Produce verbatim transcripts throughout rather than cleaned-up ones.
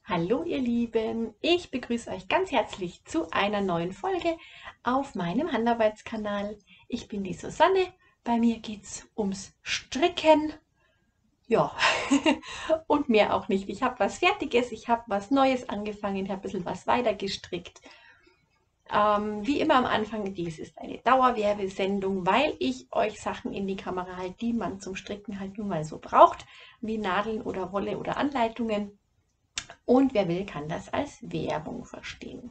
Hallo ihr Lieben, ich begrüße euch ganz herzlich zu einer neuen Folge auf meinem Handarbeitskanal. Ich bin die Susanne, bei mir geht es ums Stricken. Ja, und mehr auch nicht. Ich habe was Fertiges, ich habe was Neues angefangen, ich habe ein bisschen was weiter gestrickt. Ähm, wie immer am Anfang, dies ist eine Dauerwerbesendung, weil ich euch Sachen in die Kamera halte, die man zum Stricken halt nun mal so braucht, wie Nadeln oder Wolle oder Anleitungen. Und wer will, kann das als Werbung verstehen.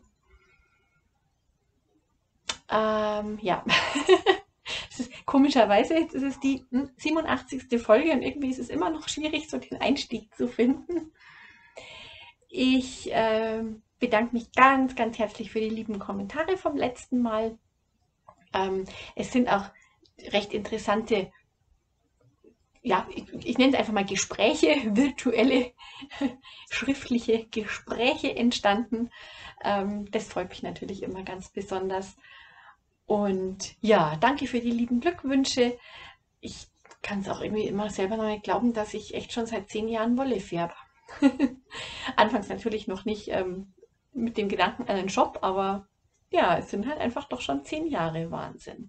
Ähm, ja, ist, komischerweise jetzt ist es die hm, siebenundachtzigste Folge und irgendwie ist es immer noch schwierig, so den Einstieg zu finden. Ich äh, bedanke mich ganz, ganz herzlich für die lieben Kommentare vom letzten Mal. Ähm, es sind auch recht interessante, ja, ich, ich nenne es einfach mal Gespräche, virtuelle, schriftliche Gespräche entstanden. Ähm, das freut mich natürlich immer ganz besonders. Und ja, danke für die lieben Glückwünsche. Ich kann es auch irgendwie immer selber noch nicht glauben, dass ich echt schon seit zehn Jahren Wolle färbe. Anfangs natürlich noch nicht ähm, mit dem Gedanken an einen Job, aber ja, es sind halt einfach doch schon zehn Jahre Wahnsinn.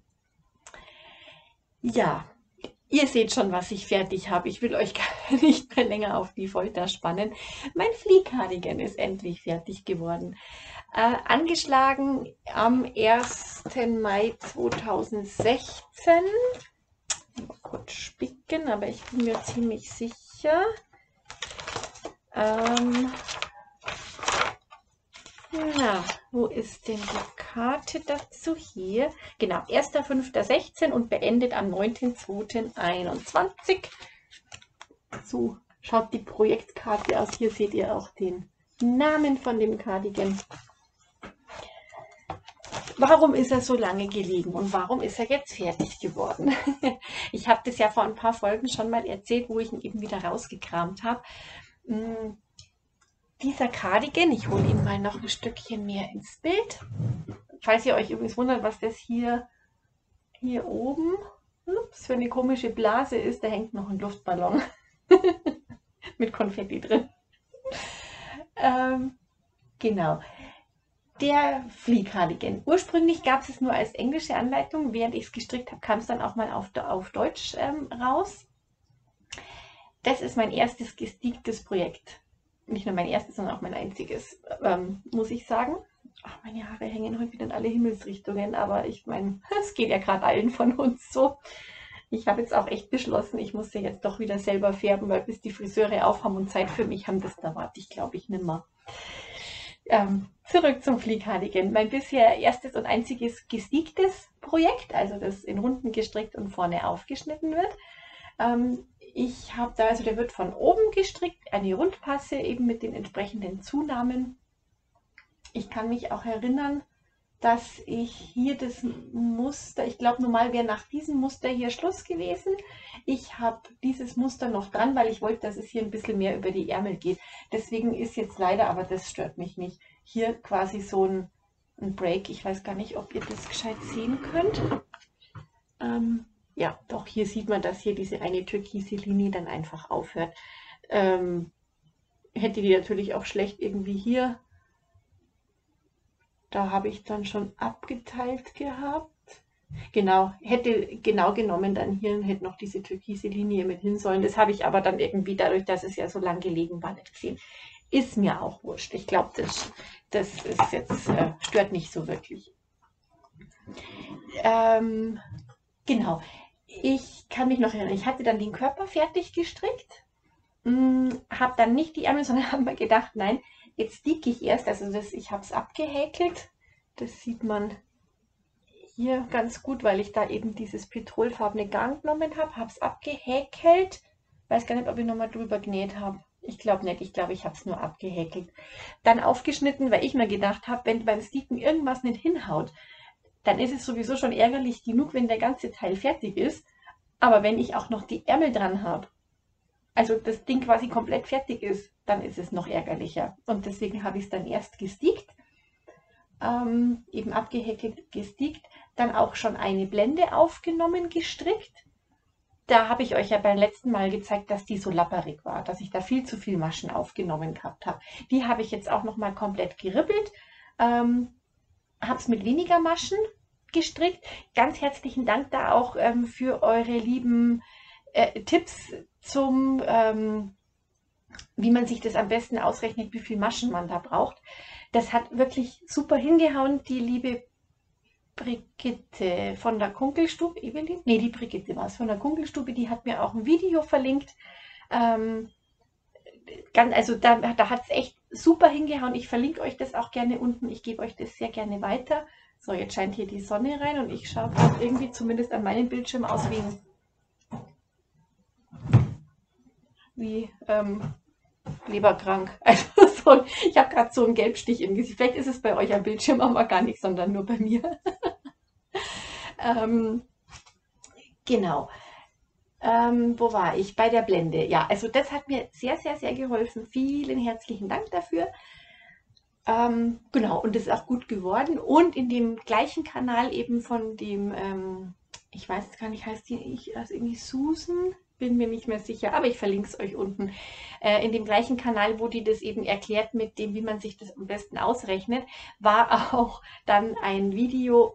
Ja, ihr seht schon, was ich fertig habe. Ich will euch gar nicht mehr länger auf die Folter spannen. Mein Flea-Cardigan ist endlich fertig geworden. Äh, angeschlagen am ersten Mai zweitausendsechzehn. Mal kurz spicken, aber ich bin mir ziemlich sicher. Ähm, na, wo ist denn die Karte dazu? Hier. Genau, erster fünfter sechzehn und beendet am neunten zweiten einundzwanzig. So schaut die Projektkarte aus. Hier seht ihr auch den Namen von dem Cardigan. Warum ist er so lange gelegen und warum ist er jetzt fertig geworden? Ich habe das ja vor ein paar Folgen schon mal erzählt, wo ich ihn eben wieder rausgekramt habe. Dieser Cardigan, ich hole ihn mal noch ein Stückchen mehr ins Bild. Falls ihr euch übrigens wundert, was das hier, hier oben ups, für eine komische Blase ist, da hängt noch ein Luftballon mit Konfetti drin. Ähm, genau. Der Flea-Cardigan. Ursprünglich gab es es nur als englische Anleitung. Während ich es gestrickt habe, kam es dann auch mal auf, auf Deutsch ähm, raus. Das ist mein erstes gesticktes Projekt. Nicht nur mein erstes, sondern auch mein einziges, ähm, muss ich sagen. Ach, meine Haare hängen heute wieder in alle Himmelsrichtungen, aber ich meine, es geht ja gerade allen von uns so. Ich habe jetzt auch echt beschlossen, ich muss ja jetzt doch wieder selber färben, weil bis die Friseure aufhaben und Zeit für mich haben, das da warte ich, glaube ich, nimmer. Ähm, zurück zum Flea-Cardigan. Mein bisher erstes und einziges gesticktes Projekt, also das in Runden gestrickt und vorne aufgeschnitten wird. Ähm, ich habe da, also der wird von oben gestrickt, eine Rundpasse eben mit den entsprechenden Zunahmen. Ich kann mich auch erinnern, dass ich hier das Muster, ich glaube normal wäre nach diesem Muster hier Schluss gewesen. Ich habe dieses Muster noch dran, weil ich wollte, dass es hier ein bisschen mehr über die Ärmel geht. Deswegen ist jetzt leider, aber das stört mich nicht, hier quasi so ein, ein Break. Ich weiß gar nicht, ob ihr das gescheit sehen könnt. Ähm, ja, doch, hier sieht man, dass hier diese eine türkise Linie dann einfach aufhört. Ähm, hätte die natürlich auch schlecht irgendwie hier. Da habe ich dann schon abgeteilt gehabt. Genau, hätte genau genommen dann hier, hätte noch diese türkise Linie mit hin sollen. Das habe ich aber dann irgendwie, dadurch, dass es ja so lang gelegen war, nicht gesehen. Ist mir auch wurscht. Ich glaube, das, das ist jetzt, äh, stört nicht so wirklich. Ähm, genau. Ich kann mich noch erinnern, ich hatte dann den Körper fertig gestrickt, habe dann nicht die Ärmel, sondern habe mir gedacht, nein, jetzt dicke ich erst, also das, ich habe es abgehäkelt. Das sieht man hier ganz gut, weil ich da eben dieses petrolfarbene Garn genommen habe, habe es abgehäkelt. Weiß gar nicht, ob ich nochmal drüber genäht habe. Ich glaube nicht, ich glaube, ich habe es nur abgehäkelt. Dann aufgeschnitten, weil ich mir gedacht habe, wenn beim Sticken irgendwas nicht hinhaut, dann ist es sowieso schon ärgerlich genug, wenn der ganze Teil fertig ist. Aber wenn ich auch noch die Ärmel dran habe, also das Ding quasi komplett fertig ist, dann ist es noch ärgerlicher. Und deswegen habe ich es dann erst gestickt, ähm, eben abgehäkelt, gestickt, dann auch schon eine Blende aufgenommen, gestrickt. da habe ich euch ja beim letzten Mal gezeigt, dass die so lapperig war, dass ich da viel zu viel Maschen aufgenommen gehabt habe. Die habe ich jetzt auch nochmal komplett geribbelt, ähm, habe es mit weniger Maschen gestrickt. Ganz herzlichen Dank da auch ähm, für eure lieben äh, Tipps zum, ähm, wie man sich das am besten ausrechnet, wie viel Maschen man da braucht. Das hat wirklich super hingehauen, die liebe Brigitte von der Kunkelstube, Evelyn? Nee, die Brigitte war es von der Kunkelstube, die hat mir auch ein Video verlinkt. Ähm, ganz, also da, da hat es echt super hingehauen. Ich verlinke euch das auch gerne unten. Ich gebe euch das sehr gerne weiter. So, jetzt scheint hier die Sonne rein und ich schaue gerade irgendwie zumindest an meinem Bildschirm aus wie, wie ähm, leberkrank. Also so, ich habe gerade so einen Gelbstich im Gesicht. Vielleicht ist es bei euch am Bildschirm aber gar nicht, sondern nur bei mir. ähm, genau. Ähm, wo war ich? Bei der Blende. Ja, also das hat mir sehr, sehr, sehr geholfen. Vielen herzlichen Dank dafür. Ähm, genau, und das ist auch gut geworden. Und in dem gleichen Kanal eben von dem, ähm, ich weiß jetzt gar nicht, heißt die ich, also irgendwie Susan? Bin mir nicht mehr sicher, aber ich verlinke es euch unten. Äh, in dem gleichen Kanal, wo die das eben erklärt mit dem, wie man sich das am besten ausrechnet, war auch dann ein Video,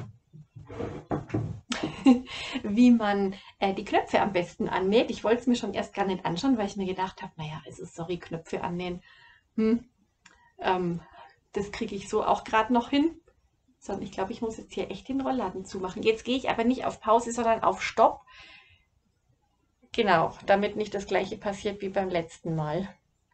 wie man äh, die Knöpfe am besten annäht. Ich wollte es mir schon erst gar nicht anschauen, weil ich mir gedacht habe, naja, also sorry, Knöpfe annähen, hm, ähm, das kriege ich so auch gerade noch hin. Sondern ich glaube, ich muss jetzt hier echt den Rollladen zumachen. Jetzt gehe ich aber nicht auf Pause, sondern auf Stopp. Genau, damit nicht das gleiche passiert wie beim letzten Mal.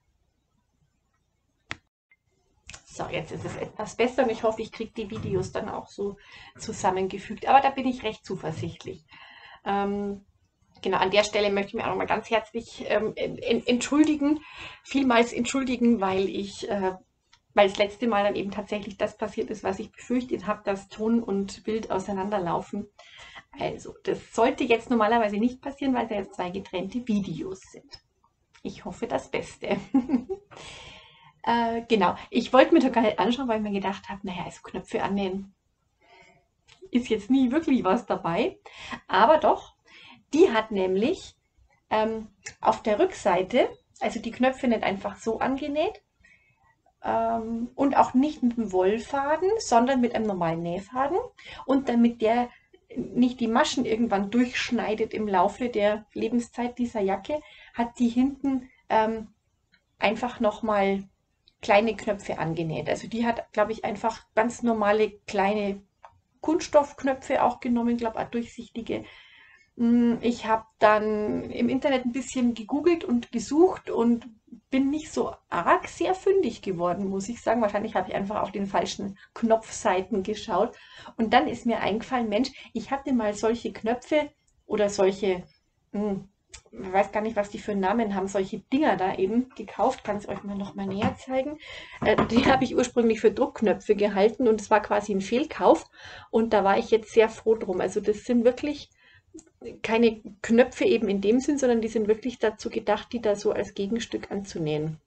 So, jetzt ist es etwas besser und ich hoffe, ich kriege die Videos dann auch so zusammengefügt. Aber da bin ich recht zuversichtlich. Ähm, genau, an der Stelle möchte ich mich auch nochmal ganz herzlich ähm, entschuldigen, vielmals entschuldigen, weil ich, äh, weil das letzte Mal dann eben tatsächlich das passiert ist, was ich befürchtet habe, dass Ton und Bild auseinanderlaufen. Also, das sollte jetzt normalerweise nicht passieren, weil es ja jetzt zwei getrennte Videos sind. Ich hoffe das Beste. äh, genau, ich wollte mir doch gar nicht anschauen, weil ich mir gedacht habe, naja, also Knöpfe annähen ist jetzt nie wirklich was dabei. Aber doch, die hat nämlich ähm, auf der Rückseite, also die Knöpfe nicht einfach so angenäht ähm, und auch nicht mit dem Wollfaden, sondern mit einem normalen Nähfaden. Und damit der nicht die Maschen irgendwann durchschneidet im Laufe der Lebenszeit dieser Jacke, hat die hinten ähm, einfach nochmal kleine Knöpfe angenäht. Also die hat, glaube ich, einfach ganz normale kleine Kunststoffknöpfe auch genommen, glaube ich, durchsichtige. Ich habe dann im Internet ein bisschen gegoogelt und gesucht und bin nicht so arg sehr fündig geworden, muss ich sagen. Wahrscheinlich habe ich einfach auf den falschen Knopfseiten geschaut. Und dann ist mir eingefallen, Mensch, ich hatte mal solche Knöpfe oder solche, hm, ich weiß gar nicht, was die für einen Namen haben, solche Dinger da eben gekauft. Kann ich euch mal noch mal näher zeigen. Äh, die habe ich ursprünglich für Druckknöpfe gehalten und es war quasi ein Fehlkauf. Und da war ich jetzt sehr froh drum. Also das sind wirklich keine Knöpfe eben in dem Sinn, sondern die sind wirklich dazu gedacht, die da so als Gegenstück anzunähen.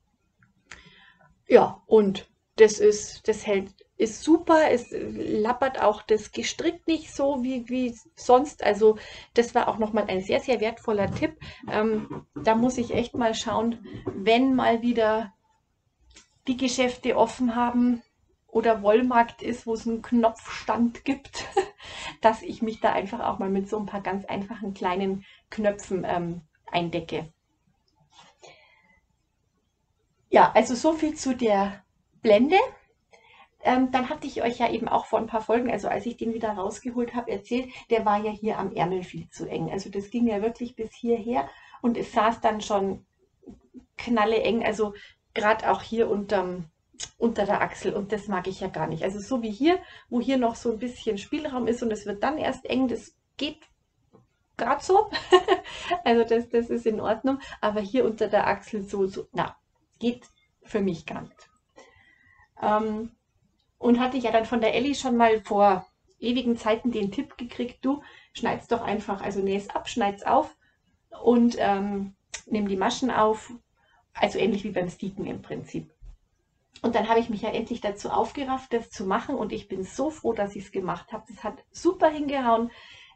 Ja, und das ist, das hält, ist super. Es lappert auch das Gestrick nicht so wie, wie sonst. Also das war auch nochmal ein sehr, sehr wertvoller Tipp. Ähm, da muss ich echt mal schauen, wenn mal wieder die Geschäfte offen haben oder Wollmarkt ist, wo es einen Knopfstand gibt, dass ich mich da einfach auch mal mit so ein paar ganz einfachen kleinen Knöpfen ähm, eindecke. Ja, also so viel zu der Blende. Ähm, dann hatte ich euch ja eben auch vor ein paar Folgen, also als ich den wieder rausgeholt habe, erzählt, der war ja hier am Ärmel viel zu eng. Also das ging ja wirklich bis hierher und es saß dann schon knalle eng, also gerade auch hier unterm, unter der Achsel und das mag ich ja gar nicht. Also so wie hier, wo hier noch so ein bisschen Spielraum ist und es wird dann erst eng, das geht gerade so. Also das, das ist in Ordnung, aber hier unter der Achsel so, so, na, geht für mich gar nicht. Ähm, und hatte ich ja dann von der Elli schon mal vor ewigen Zeiten den Tipp gekriegt, du schneid's doch einfach, also näh's ab, schneid's auf und ähm, nimm die Maschen auf, also ähnlich wie beim Sticken im Prinzip. Und dann habe ich mich ja endlich dazu aufgerafft, das zu machen und ich bin so froh, dass ich es gemacht habe. Das hat super hingehauen.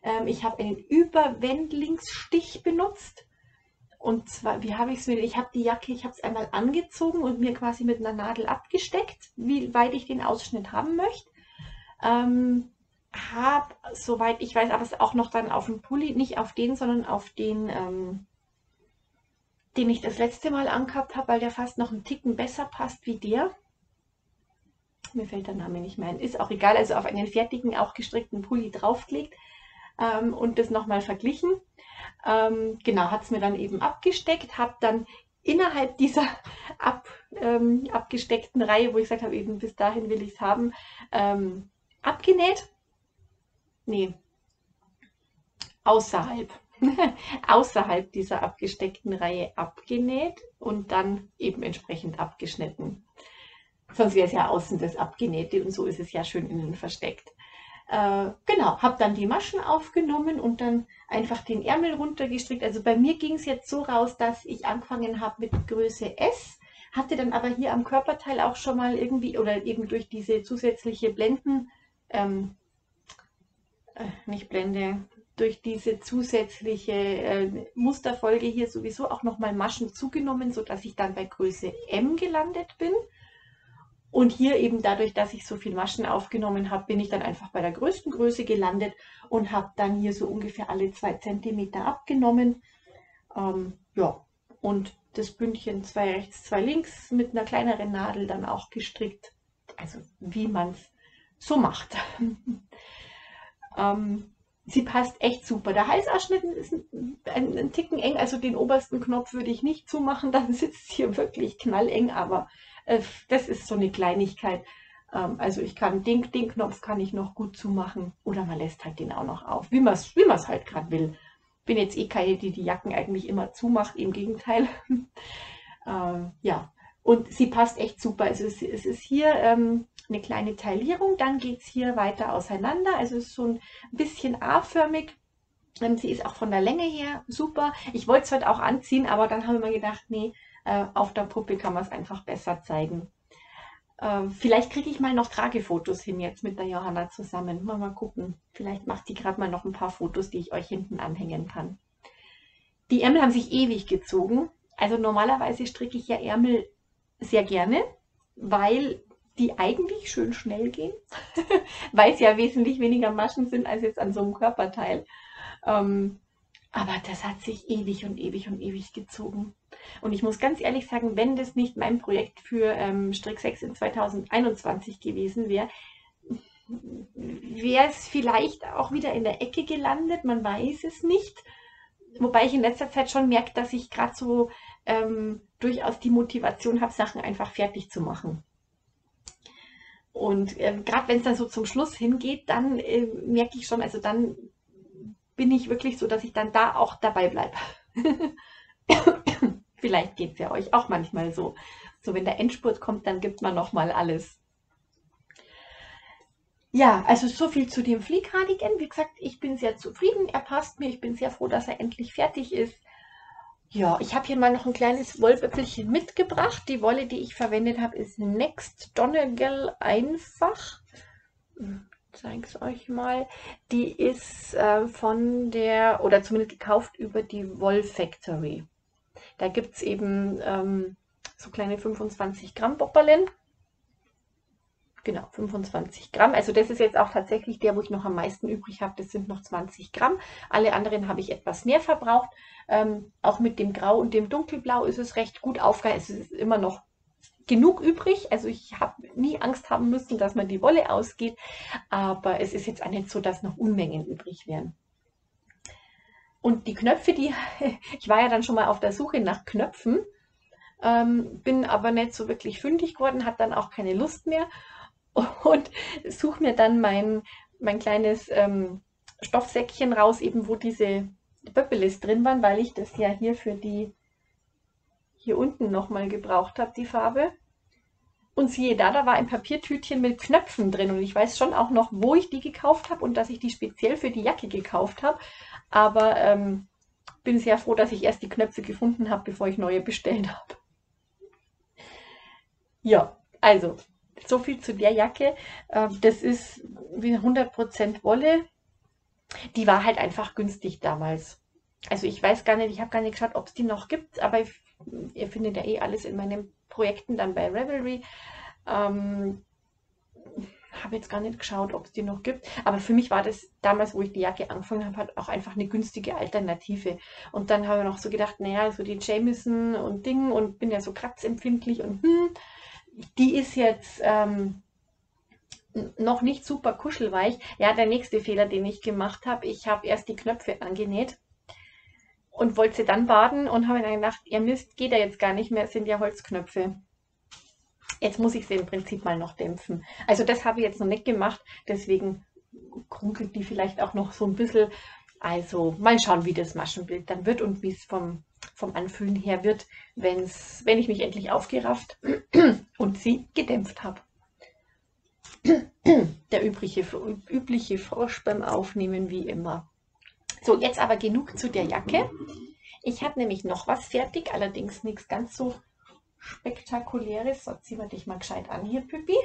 Ähm, ich habe einen Überwendlingsstich benutzt. Und zwar, wie habe ich es mir, ich habe die Jacke, ich habe es einmal angezogen und mir quasi mit einer Nadel abgesteckt, wie weit ich den Ausschnitt haben möchte. Ähm, habe, soweit ich weiß, aber es auch noch dann auf dem Pulli, nicht auf den, sondern auf den, ähm, den ich das letzte Mal angehabt habe, weil der fast noch einen Ticken besser passt wie der. Mir fällt der Name nicht mehr ein. Ist auch egal, also auf einen fertigen, auch gestrickten Pulli draufgelegt ähm, und das nochmal verglichen. Ähm, genau, hat es mir dann eben abgesteckt, habe dann innerhalb dieser ab, ähm, abgesteckten Reihe, wo ich gesagt habe, eben bis dahin will ich es haben, ähm, abgenäht. Nee, außerhalb. außerhalb dieser abgesteckten Reihe abgenäht und dann eben entsprechend abgeschnitten. Sonst wäre es ja außen das Abgenähte und so ist es ja schön innen versteckt. Äh, genau, habe dann die Maschen aufgenommen und dann einfach den Ärmel runtergestrickt. Also bei mir ging es jetzt so raus, dass ich angefangen habe mit Größe S, hatte dann aber hier am Körperteil auch schon mal irgendwie oder eben durch diese zusätzliche Blenden, ähm, äh, nicht Blende, durch diese zusätzliche äh, Musterfolge hier sowieso auch nochmal Maschen zugenommen, sodass ich dann bei Größe M gelandet bin. Und hier eben dadurch, dass ich so viel Maschen aufgenommen habe, bin ich dann einfach bei der größten Größe gelandet und habe dann hier so ungefähr alle zwei Zentimeter abgenommen. Ähm, ja, und das Bündchen zwei rechts, zwei links mit einer kleineren Nadel dann auch gestrickt. Also wie man es so macht. ähm, sie passt echt super. Der Halsausschnitt ist ein, ein, ein Ticken eng, also den obersten Knopf würde ich nicht zumachen, dann sitzt hier wirklich knalleng, aber äh, das ist so eine Kleinigkeit. Ähm, also ich kann den, den Knopf kann ich noch gut zumachen oder man lässt halt den auch noch auf, wie man es wie man's halt gerade will. Bin jetzt eh keine, die die Jacken eigentlich immer zumacht, im Gegenteil. ähm, ja, und sie passt echt super. Also es, es ist hier ähm, eine kleine Taillierung, dann geht es hier weiter auseinander. Also es ist so ein bisschen A-förmig. Ähm, sie ist auch von der Länge her super. Ich wollte es heute auch anziehen, aber dann haben wir gedacht, nee, äh, auf der Puppe kann man es einfach besser zeigen. Äh, vielleicht kriege ich mal noch Tragefotos hin jetzt mit der Johanna zusammen. Mal, mal gucken. Vielleicht macht die gerade mal noch ein paar Fotos, die ich euch hinten anhängen kann. Die Ärmel haben sich ewig gezogen. Also normalerweise stricke ich ja Ärmel sehr gerne, weil die eigentlich schön schnell gehen, weil es ja wesentlich weniger Maschen sind als jetzt an so einem Körperteil. Ähm, aber das hat sich ewig und ewig und ewig gezogen. Und ich muss ganz ehrlich sagen, wenn das nicht mein Projekt für ähm, Strick sechs in zweitausendeinundzwanzig gewesen wäre, wäre es vielleicht auch wieder in der Ecke gelandet. Man weiß es nicht. Wobei ich in letzter Zeit schon merke, dass ich gerade so ähm, durchaus die Motivation habe, Sachen einfach fertig zu machen. Und äh, gerade wenn es dann so zum Schluss hingeht, dann äh, merke ich schon, also dann bin ich wirklich so, dass ich dann da auch dabei bleibe. Vielleicht geht es ja euch auch manchmal so. So, wenn der Endspurt kommt, dann gibt man nochmal alles. Ja, also so viel zu dem Fleece-Cardigan. Wie gesagt, ich bin sehr zufrieden. Er passt mir. Ich bin sehr froh, dass er endlich fertig ist. Ja, ich habe hier mal noch ein kleines Wollböppelchen mitgebracht. Die Wolle, die ich verwendet habe, ist Next Donegal einfach. Ich zeige es euch mal. Die ist äh, von der, oder zumindest gekauft über die Woll Factory. Da gibt es eben ähm, so kleine fünfundzwanzig Gramm Bopperlen. Genau, fünfundzwanzig Gramm. Also das ist jetzt auch tatsächlich der, wo ich noch am meisten übrig habe. Das sind noch zwanzig Gramm. Alle anderen habe ich etwas mehr verbraucht. Ähm, auch mit dem Grau und dem Dunkelblau ist es recht gut aufgegangen. Es ist immer noch genug übrig. Also ich habe nie Angst haben müssen, dass mir die Wolle ausgeht. Aber es ist jetzt auch nicht so, dass noch Unmengen übrig wären. Und die Knöpfe, die ich war ja dann schon mal auf der Suche nach Knöpfen, ähm, bin aber nicht so wirklich fündig geworden, hatte dann auch keine Lust mehr und suche mir dann mein, mein kleines ähm, Stoffsäckchen raus, eben wo diese Böppelis drin waren, weil ich das ja hier für die hier unten nochmal gebraucht habe, die Farbe. Und siehe da, da war ein Papiertütchen mit Knöpfen drin und ich weiß schon auch noch, wo ich die gekauft habe und dass ich die speziell für die Jacke gekauft habe. Aber ähm, bin sehr froh, dass ich erst die Knöpfe gefunden habe, bevor ich neue bestellt habe. Ja, also so viel zu der Jacke. Das ist wie hundert Prozent Wolle. Die war halt einfach günstig damals. Also ich weiß gar nicht, ich habe gar nicht geschaut, ob es die noch gibt, aber ich, ihr findet ja eh alles in meinen Projekten dann bei Ravelry. Ähm, habe jetzt gar nicht geschaut, ob es die noch gibt. Aber für mich war das damals, wo ich die Jacke angefangen habe, halt auch einfach eine günstige Alternative. Und dann habe ich noch so gedacht, naja, so die Jamieson und Ding und bin ja so kratzempfindlich und hm, die ist jetzt ähm, noch nicht super kuschelweich. Ja, der nächste Fehler, den ich gemacht habe, ich habe erst die Knöpfe angenäht und wollte sie dann baden und habe dann gedacht, ihr Mist, geht ja jetzt gar nicht mehr, es sind ja Holzknöpfe. Jetzt muss ich sie im Prinzip mal noch dämpfen. Also das habe ich jetzt noch nicht gemacht, deswegen krunkelt die vielleicht auch noch so ein bisschen. Also mal schauen, wie das Maschenbild dann wird und wie es vom, vom Anfühlen her wird, wenn's, wenn ich mich endlich aufgerafft und sie gedämpft habe. Der übliche, übliche Frosch beim Aufnehmen wie immer. So, jetzt aber genug zu der Jacke. Ich habe nämlich noch was fertig, allerdings nichts ganz so Spektakuläres. So, ziehen wir dich mal gescheit an hier, Püppi.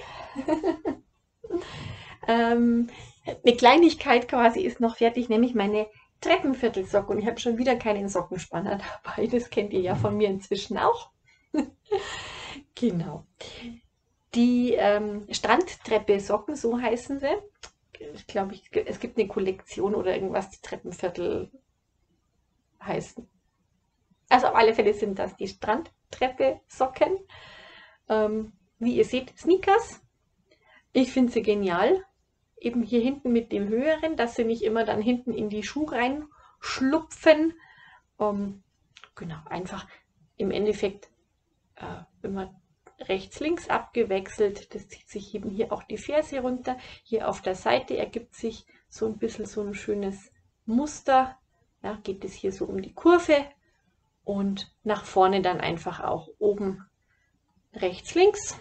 ähm, eine Kleinigkeit quasi ist noch fertig, nämlich meine Treppenviertelsocken. Und ich habe schon wieder keinen Sockenspanner dabei. Das kennt ihr ja von mir inzwischen auch. Genau. Die ähm, Strandtreppe-Socken, so heißen sie. Ich glaube, ich, es gibt eine Kollektion oder irgendwas, die Treppenviertel heißen. Also auf alle Fälle sind das die Strandtreppe-Socken. Ähm, wie ihr seht, Sneakers. Ich finde sie genial. Eben hier hinten mit dem höheren, dass sie nicht immer dann hinten in die Schuhe reinschlupfen. Ähm, genau, einfach im Endeffekt äh, immer rechts, links abgewechselt. Das zieht sich eben hier auch die Ferse runter. Hier auf der Seite ergibt sich so ein bisschen so ein schönes Muster. Ja, geht es hier so um die Kurve und nach vorne dann einfach auch oben rechts, links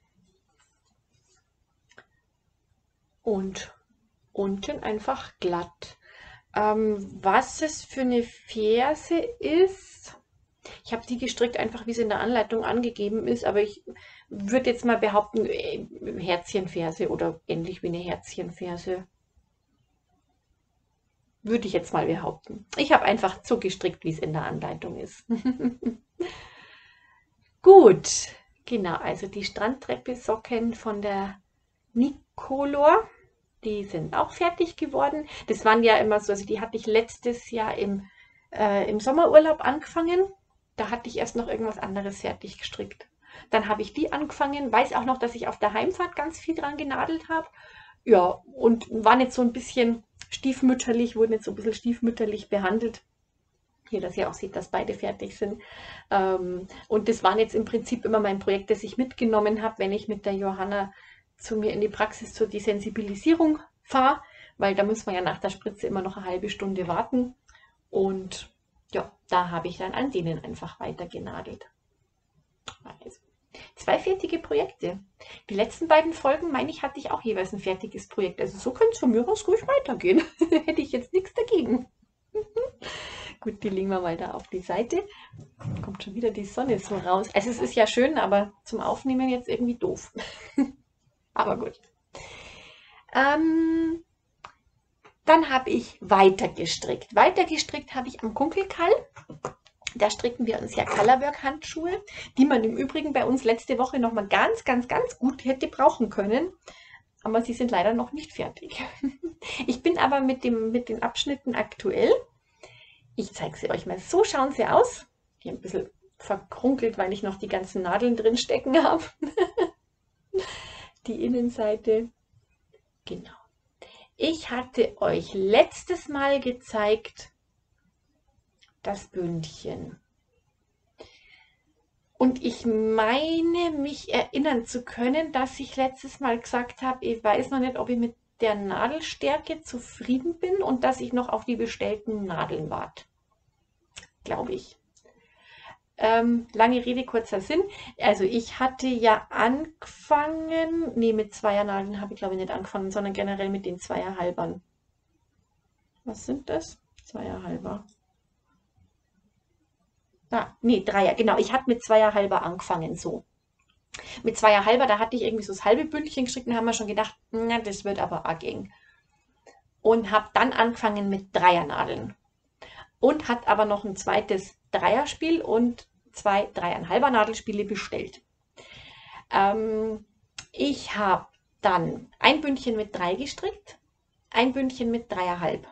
und unten einfach glatt. Ähm, was es für eine Ferse ist, ich habe die gestrickt, einfach wie sie in der Anleitung angegeben ist, aber ich würde jetzt mal behaupten, Herzchenferse oder ähnlich wie eine Herzchenferse. Würde ich jetzt mal behaupten. Ich habe einfach so gestrickt, wie es in der Anleitung ist. Gut, genau, also die Strandtreppe-Socken von der Nicolor, die sind auch fertig geworden. Das waren ja immer so, also die hatte ich letztes Jahr im, äh, im Sommerurlaub angefangen. Da hatte ich erst noch irgendwas anderes fertig gestrickt. Dann habe ich die angefangen, weiß auch noch, dass ich auf der Heimfahrt ganz viel dran genadelt habe. Ja, und war nicht so ein bisschen stiefmütterlich, wurde nicht so ein bisschen stiefmütterlich behandelt. Hier, dass ihr auch seht, dass beide fertig sind. Ähm, und das waren jetzt im Prinzip immer mein Projekt, das ich mitgenommen habe, wenn ich mit der Johanna zu mir in die Praxis zur Desensibilisierung fahre, weil da muss man ja nach der Spritze immer noch eine halbe Stunde warten. Und ja, da habe ich dann an denen einfach weiter genagelt. Also, zwei fertige Projekte. Die letzten beiden Folgen, meine ich, hatte ich auch jeweils ein fertiges Projekt. Also so könnte es von mir aus ruhig weitergehen. Hätte ich jetzt nichts dagegen. Gut, die legen wir mal da auf die Seite. Kommt schon wieder die Sonne so raus. Also es ist ja schön, aber zum Aufnehmen jetzt irgendwie doof. Aber gut. Ähm, dann habe ich weiter gestrickt. Weiter gestrickt habe ich am Kunkelkall. Da stricken wir uns ja Colorwork-Handschuhe, die man im Übrigen bei uns letzte Woche noch mal ganz, ganz, ganz gut hätte brauchen können. Aber sie sind leider noch nicht fertig. Ich bin aber mit, dem, mit den Abschnitten aktuell. Ich zeige sie euch mal. So schauen sie aus. Die ein bisschen verkrunkelt, weil ich noch die ganzen Nadeln drin stecken habe. Die Innenseite. Genau. Ich hatte euch letztes Mal gezeigt, das Bündchen. Und ich meine, mich erinnern zu können, dass ich letztes Mal gesagt habe, ich weiß noch nicht, ob ich mit der Nadelstärke zufrieden bin und dass ich noch auf die bestellten Nadeln warte. Glaube ich. Ähm, lange Rede, kurzer Sinn. Also ich hatte ja angefangen, nee, mit Zweiernadeln habe ich glaube ich nicht angefangen, sondern generell mit den Zweierhalbern. Was sind das? Zweierhalber. Ah, nee, Dreier, genau. Ich hatte mit Zweierhalber angefangen, so. Mit Zweierhalber, da hatte ich irgendwie so das halbe Bündchen geschickt und haben wir schon gedacht, na, das wird aber arg eng. und habe dann angefangen mit Dreiernadeln und hat aber noch ein zweites Dreierspiel und zwei dreieinhalber Nadelspiele bestellt. Ähm, ich habe dann ein Bündchen mit drei gestrickt, ein Bündchen mit dreieinhalb.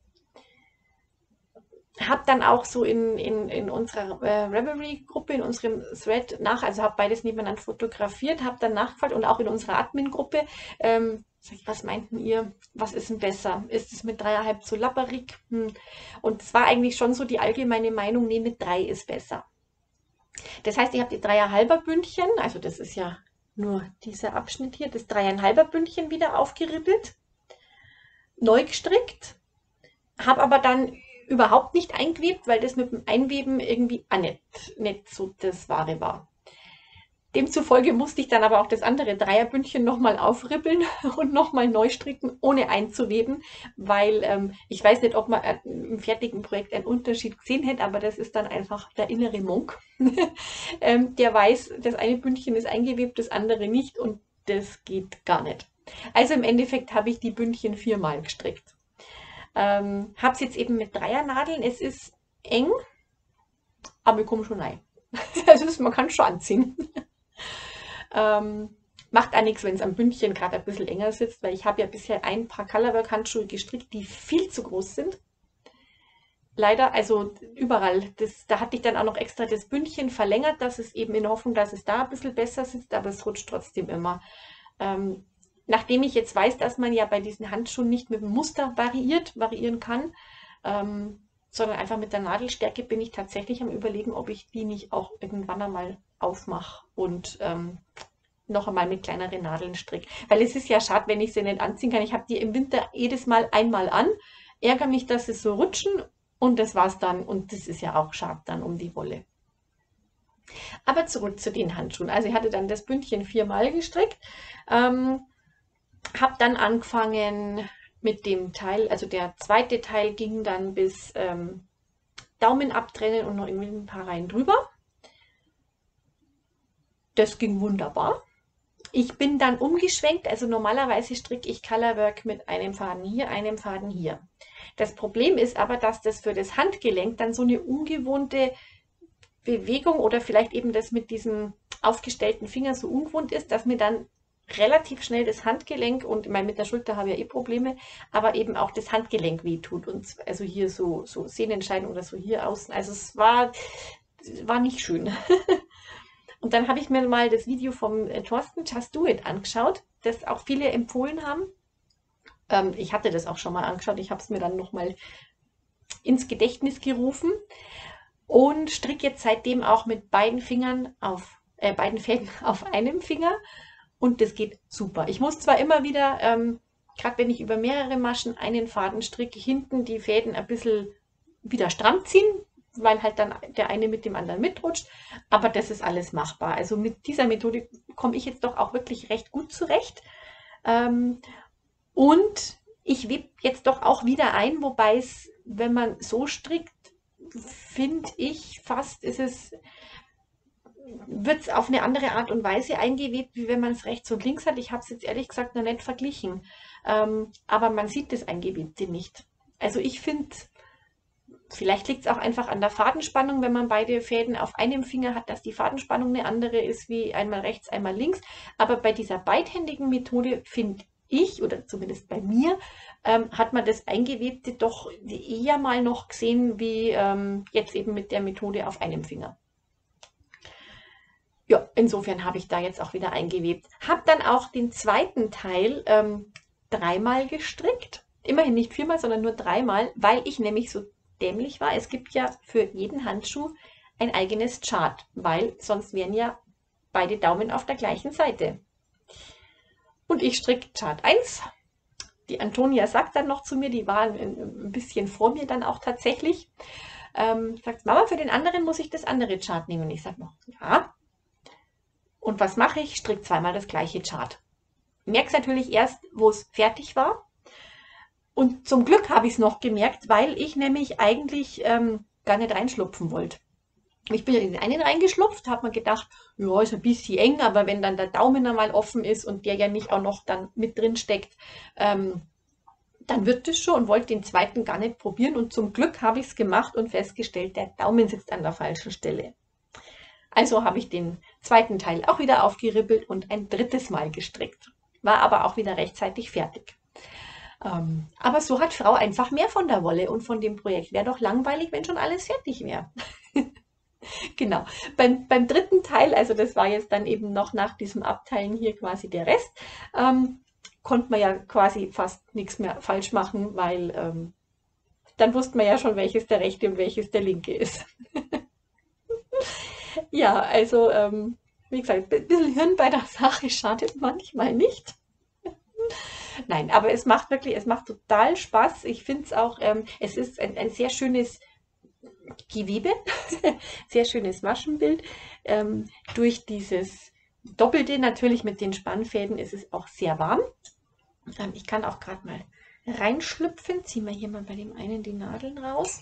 Habe dann auch so in, in, in unserer äh, Revelry-Gruppe, in unserem Thread nach, also habe beides nebeneinander fotografiert, habe dann nachgefragt und auch in unserer Admin-Gruppe, ähm, was meinten ihr, was ist denn besser? Ist es mit dreieinhalb zu lapperig? Hm. Und es war eigentlich schon so die allgemeine Meinung, nee, mit drei ist besser. Das heißt, ich habe die dreieinhalber Bündchen, also das ist ja nur dieser Abschnitt hier, das dreieinhalber Bündchen wieder aufgeribbelt, neu gestrickt, habe aber dann überhaupt nicht eingewebt, weil das mit dem Einweben irgendwie auch nicht, nicht so das Wahre war. Demzufolge musste ich dann aber auch das andere Dreierbündchen nochmal aufribbeln und nochmal neu stricken, ohne einzuweben, weil ähm, ich weiß nicht, ob man äh, im fertigen Projekt einen Unterschied gesehen hätte, aber das ist dann einfach der innere Monk. ähm, der weiß, das eine Bündchen ist eingewebt, das andere nicht und das geht gar nicht. Also im Endeffekt habe ich die Bündchen viermal gestrickt. Ähm, habe es jetzt eben mit Dreiernadeln. Es ist eng, aber ich komme schon rein. Also ist, man kann es schon anziehen. ähm, macht auch nichts, wenn es am Bündchen gerade ein bisschen enger sitzt, weil ich habe ja bisher ein paar Colorwork-Handschuhe gestrickt, die viel zu groß sind. Leider, also überall. Das, da hatte ich dann auch noch extra das Bündchen verlängert, dass es eben in Hoffnung, dass es da ein bisschen besser sitzt, aber es rutscht trotzdem immer. Ähm, Nachdem ich jetzt weiß, dass man ja bei diesen Handschuhen nicht mit dem Muster variiert, variieren kann, ähm, sondern einfach mit der Nadelstärke, bin ich tatsächlich am Überlegen, ob ich die nicht auch irgendwann einmal aufmache und ähm, noch einmal mit kleineren Nadeln stricke. Weil es ist ja schade, wenn ich sie nicht anziehen kann. Ich habe die im Winter jedes Mal einmal an, ärgere mich, dass sie so rutschen und das war's dann. Und das ist ja auch schade dann um die Wolle. Aber zurück zu den Handschuhen. Also ich hatte dann das Bündchen viermal gestrickt. Ähm, habe dann angefangen mit dem Teil, also der zweite Teil ging dann bis ähm, Daumen abtrennen und noch irgendwie ein paar Reihen drüber. Das ging wunderbar. Ich bin dann umgeschwenkt, also normalerweise stricke ich Colorwork mit einem Faden hier, einem Faden hier. Das Problem ist aber, dass das für das Handgelenk dann so eine ungewohnte Bewegung oder vielleicht eben das mit diesem aufgestellten Finger so ungewohnt ist, dass mir dann relativ schnell das Handgelenk und ich meine, mit der Schulter habe ich ja eh Probleme, aber eben auch das Handgelenk wehtut und also hier so, so Sehnenscheiden oder so hier außen. Also es war, war nicht schön. Und dann habe ich mir mal das Video vom äh, Thorsten Just Do It angeschaut, das auch viele empfohlen haben. Ähm, ich hatte das auch schon mal angeschaut, ich habe es mir dann nochmal ins Gedächtnis gerufen und stricke jetzt seitdem auch mit beiden Fingern auf, äh, beiden Fäden auf einem Finger. Und das geht super. Ich muss zwar immer wieder, ähm, gerade wenn ich über mehrere Maschen einen Faden stricke, hinten die Fäden ein bisschen wieder stramm ziehen, weil halt dann der eine mit dem anderen mitrutscht. Aber das ist alles machbar. Also mit dieser Methode komme ich jetzt doch auch wirklich recht gut zurecht. Ähm, und ich webe jetzt doch auch wieder ein, wobei es, wenn man so strickt, finde ich fast, ist es wird es auf eine andere Art und Weise eingewebt, wie wenn man es rechts und links hat. Ich habe es jetzt ehrlich gesagt noch nicht verglichen. Ähm, aber man sieht das Eingewebte nicht. Also ich finde, vielleicht liegt es auch einfach an der Fadenspannung, wenn man beide Fäden auf einem Finger hat, dass die Fadenspannung eine andere ist wie einmal rechts, einmal links. Aber bei dieser beidhändigen Methode finde ich, oder zumindest bei mir, ähm, hat man das Eingewebte doch eher mal noch gesehen, wie ähm, jetzt eben mit der Methode auf einem Finger. Ja, insofern habe ich da jetzt auch wieder eingewebt. Habe dann auch den zweiten Teil ähm, dreimal gestrickt. Immerhin nicht viermal, sondern nur dreimal, weil ich nämlich so dämlich war. Es gibt ja für jeden Handschuh ein eigenes Chart, weil sonst wären ja beide Daumen auf der gleichen Seite. Und ich stricke Chart eins. Die Antonia sagt dann noch zu mir, die war ein bisschen vor mir dann auch tatsächlich. Ähm, sagt, Mama, für den anderen muss ich das andere Chart nehmen. Und ich sage noch, ja. Und was mache ich? Stricke zweimal das gleiche Chart. Merke es natürlich erst, wo es fertig war. Und zum Glück habe ich es noch gemerkt, weil ich nämlich eigentlich ähm, gar nicht reinschlupfen wollte. Ich bin in den einen reingeschlupft, habe mir gedacht, ja, ist ein bisschen eng, aber wenn dann der Daumen einmal offen ist und der ja nicht auch noch dann mit drin steckt, ähm, dann wird es schon und wollte den zweiten gar nicht probieren. Und zum Glück habe ich es gemacht und festgestellt, der Daumen sitzt an der falschen Stelle. Also habe ich den zweiten Teil auch wieder aufgeribbelt und ein drittes Mal gestrickt. War aber auch wieder rechtzeitig fertig. Ähm, aber so hat Frau einfach mehr von der Wolle und von dem Projekt. Wäre doch langweilig, wenn schon alles fertig wäre. Genau. Beim, beim dritten Teil, also das war jetzt dann eben noch nach diesem Abteilen hier quasi der Rest, ähm, konnte man ja quasi fast nichts mehr falsch machen, weil ähm, dann wusste man ja schon, welches der rechte und welches der linke ist. Ja, also ähm, wie gesagt, ein bisschen Hirn bei der Sache schadet manchmal nicht. Nein, aber es macht wirklich, es macht total Spaß. Ich finde es auch, ähm, es ist ein, ein sehr schönes Gewebe, sehr schönes Maschenbild. Ähm, durch dieses Doppelte natürlich mit den Spannfäden ist es auch sehr warm. Ähm, ich kann auch gerade mal reinschlüpfen. Ziehen wir hier mal bei dem einen die Nadeln raus.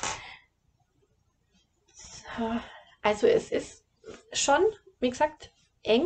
So. Also es ist schon, wie gesagt, eng.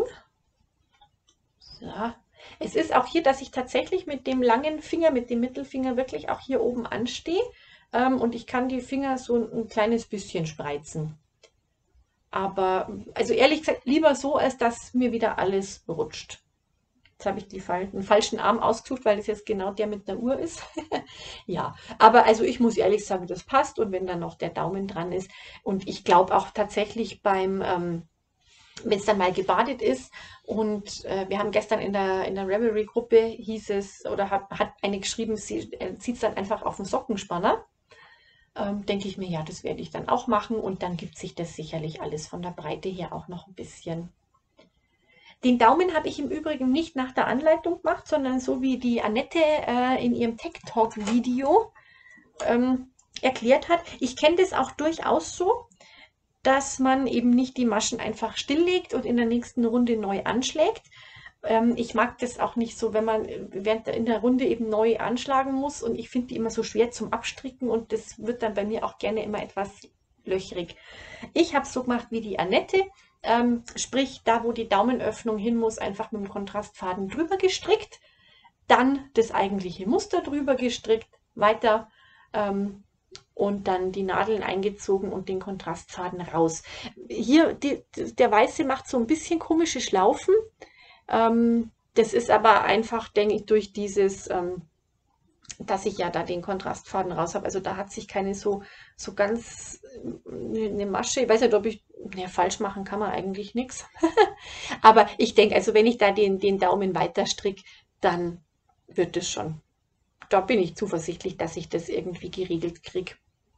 So. Es ist auch hier, dass ich tatsächlich mit dem langen Finger, mit dem Mittelfinger wirklich auch hier oben anstehe. Ähm, und ich kann die Finger so ein kleines bisschen spreizen. Aber, also ehrlich gesagt, lieber so, als dass mir wieder alles rutscht. Jetzt habe ich die Fal- den falschen Arm ausgesucht, weil das jetzt genau der mit der Uhr ist. Ja, aber also ich muss ehrlich sagen, das passt. Und wenn dann noch der Daumen dran ist. Und ich glaube auch tatsächlich beim, ähm, wenn es dann mal gebadet ist. Und äh, wir haben gestern in der, in der Ravelry-Gruppe hieß es, oder hat, hat eine geschrieben, sie äh, zieht es dann einfach auf den Sockenspanner. Ähm, denke ich mir, ja, das werde ich dann auch machen. Und dann gibt sich das sicherlich alles von der Breite her auch noch ein bisschen. Den Daumen habe ich im Übrigen nicht nach der Anleitung gemacht, sondern so wie die Annette äh, in ihrem Tech Talk Video ähm, erklärt hat. Ich kenne das auch durchaus so, dass man eben nicht die Maschen einfach stilllegt und in der nächsten Runde neu anschlägt. Ähm, ich mag das auch nicht so, wenn man während der, in der Runde eben neu anschlagen muss und ich finde die immer so schwer zum Abstricken und das wird dann bei mir auch gerne immer etwas löchrig. Ich habe es so gemacht wie die Annette, ähm, sprich da, wo die Daumenöffnung hin muss, einfach mit dem Kontrastfaden drüber gestrickt, dann das eigentliche Muster drüber gestrickt, weiter ähm, und dann die Nadeln eingezogen und den Kontrastfaden raus. Hier, die, der Weiße macht so ein bisschen komische Schlaufen. Ähm, das ist aber einfach, denke ich, durch dieses, ähm, dass ich ja da den Kontrastfaden raus habe. Also da hat sich keine so, so ganz äh, eine Masche, ich weiß nicht, ob ich, ne, falsch machen kann man eigentlich nichts. Aber ich denke, also wenn ich da den, den Daumen weiter stricke, dann wird es schon. Da bin ich zuversichtlich, dass ich das irgendwie geregelt kriege.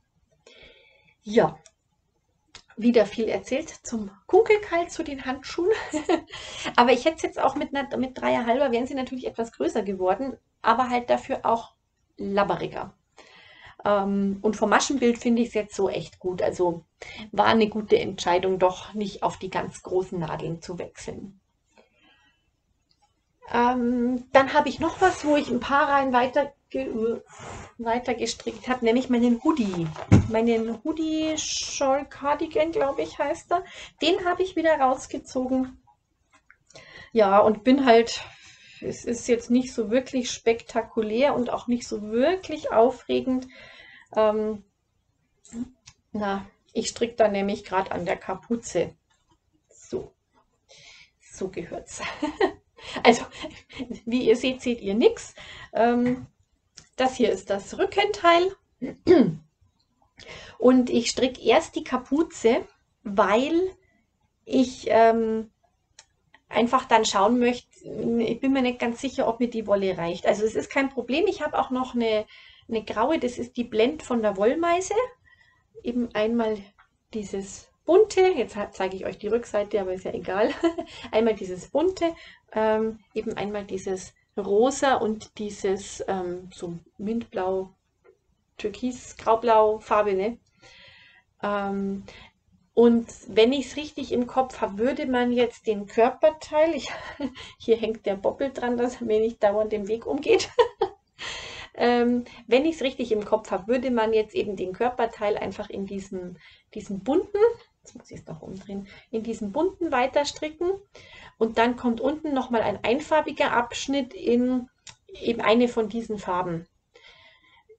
Ja, wieder viel erzählt zum Kunkelkeil, zu den Handschuhen. Aber ich hätte es jetzt auch mit, einer, mit drei Komma fünf, wären sie natürlich etwas größer geworden, aber halt dafür auch labberiger. Ähm, und vom Maschenbild finde ich es jetzt so echt gut. Also war eine gute Entscheidung, doch nicht auf die ganz großen Nadeln zu wechseln. Ähm, dann habe ich noch was, wo ich ein paar Reihen weiter, ge weiter gestrickt habe, nämlich meinen Hoodie. Meinen Hoodie Shawl Cardigan, glaube ich, heißt er. Den habe ich wieder rausgezogen. Ja, und bin halt, es ist jetzt nicht so wirklich spektakulär und auch nicht so wirklich aufregend. Ähm, na, ich stricke da nämlich gerade an der Kapuze. So, so gehört's. Also, wie ihr seht, seht ihr nichts. Ähm, das hier ist das Rückenteil. Und ich stricke erst die Kapuze, weil ich ähm, einfach dann schauen möchte, ich bin mir nicht ganz sicher, ob mir die Wolle reicht. Also es ist kein Problem. Ich habe auch noch eine, eine graue, das ist die Blend von der Wollmeise. Eben einmal dieses bunte, jetzt zeige ich euch die Rückseite, aber ist ja egal. Einmal dieses bunte, ähm, eben einmal dieses rosa und dieses ähm, so mintblau, türkis, graublau Farbe. Ähm, und wenn ich es richtig im Kopf habe, würde man jetzt den Körperteil, ich, hier hängt der Boppel dran, dass er mir nicht dauernd den Weg umgeht. ähm, wenn ich es richtig im Kopf habe, würde man jetzt eben den Körperteil einfach in diesen, diesen bunten, jetzt muss ich es noch umdrehen, in diesen bunten weiter stricken. Und dann kommt unten nochmal ein einfarbiger Abschnitt in eben eine von diesen Farben.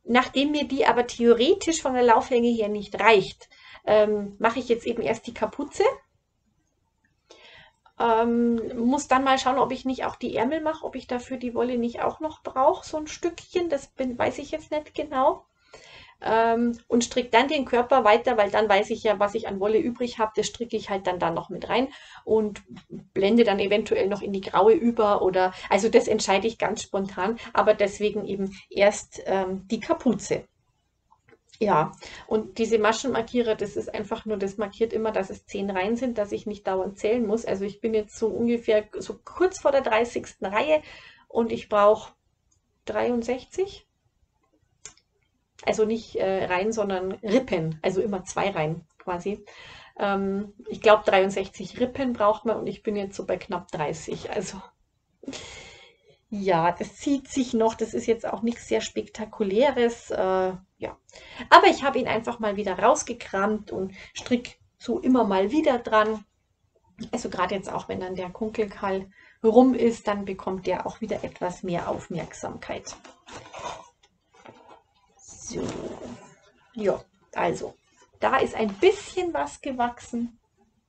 nachdem mir die aber theoretisch von der Lauflänge her nicht reicht, ähm, mache ich jetzt eben erst die Kapuze. Ähm, muss dann mal schauen, ob ich nicht auch die Ärmel mache, ob ich dafür die Wolle nicht auch noch brauche, so ein Stückchen. Das bin, weiß ich jetzt nicht genau. Ähm, und stricke dann den Körper weiter, weil dann weiß ich ja, was ich an Wolle übrig habe. Das stricke ich halt dann da noch mit rein und blende dann eventuell noch in die graue über oder, also das entscheide ich ganz spontan, aber deswegen eben erst ähm, die Kapuze. Ja, und diese Maschenmarkierer, das ist einfach nur, das markiert immer, dass es zehn Reihen sind, dass ich nicht dauernd zählen muss. Also ich bin jetzt so ungefähr so kurz vor der dreißigsten Reihe und ich brauche dreiundsechzig. Also nicht äh, Reihen, sondern Rippen. Also immer zwei Reihen quasi. Ähm, ich glaube dreiundsechzig Rippen braucht man und ich bin jetzt so bei knapp dreißig. Also ja, das zieht sich noch. Das ist jetzt auch nichts sehr Spektakuläres. Äh, ja, aber ich habe ihn einfach mal wieder rausgekramt und strick so immer mal wieder dran. Also gerade jetzt auch, wenn dann der Kunkelkall rum ist, dann bekommt der auch wieder etwas mehr Aufmerksamkeit. So, ja, also da ist ein bisschen was gewachsen.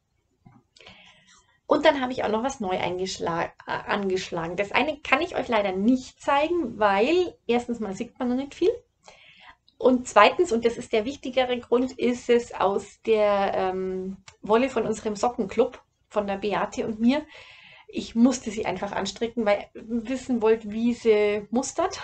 Und dann habe ich auch noch was neu eingeschlagen, äh, angeschlagen. Das eine kann ich euch leider nicht zeigen, weil erstens mal sieht man noch nicht viel. Und zweitens, und das ist der wichtigere Grund, ist es aus der ähm, Wolle von unserem Sockenclub, von der Beate und mir. Ich musste sie einfach anstricken, weil ihr wissen wollt, wie sie mustert.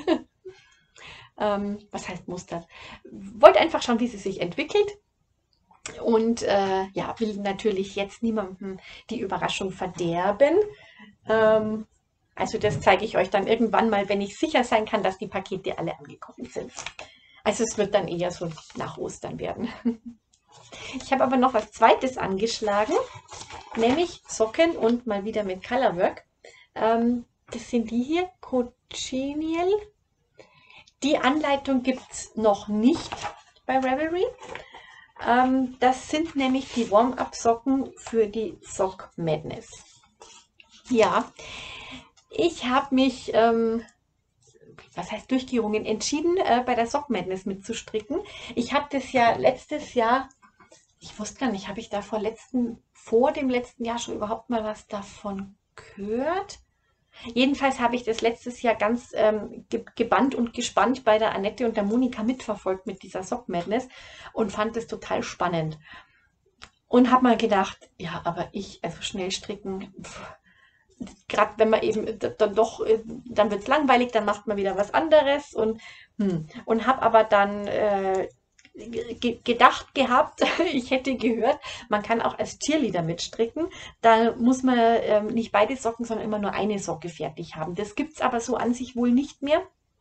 ähm, was heißt mustert? Wollt einfach schauen, wie sie sich entwickelt. Und äh, ja, will natürlich jetzt niemandem die Überraschung verderben. Ähm, also das zeige ich euch dann irgendwann mal, wenn ich sicher sein kann, dass die Pakete alle angekommen sind. Also es wird dann eher so nach Ostern werden. Ich habe aber noch was Zweites angeschlagen, nämlich Socken und mal wieder mit Colorwork. Ähm, das sind die hier, Cochineal. Die Anleitung gibt es noch nicht bei Ravelry. Ähm, das sind nämlich die Warm-Up-Socken für die Sock Madness. Ja, ich habe mich, ähm, was heißt durchgerungen, entschieden, äh, bei der Sock Madness mitzustricken. Ich habe das ja letztes Jahr, ich wusste gar nicht, habe ich da vor, letzten, vor dem letzten Jahr schon überhaupt mal was davon gehört? Jedenfalls habe ich das letztes Jahr ganz ähm, ge gebannt und gespannt bei der Annette und der Monika mitverfolgt mit dieser Sock Madness und fand es total spannend. Und habe mal gedacht, ja, aber ich, also schnell stricken, gerade wenn man eben dann doch, dann wird es langweilig, dann macht man wieder was anderes und, hm, und habe aber dann äh, ge gedacht gehabt, ich hätte gehört, man kann auch als Cheerleader mitstricken. Da muss man ähm, nicht beide Socken, sondern immer nur eine Socke fertig haben. Das gibt es aber so an sich wohl nicht mehr.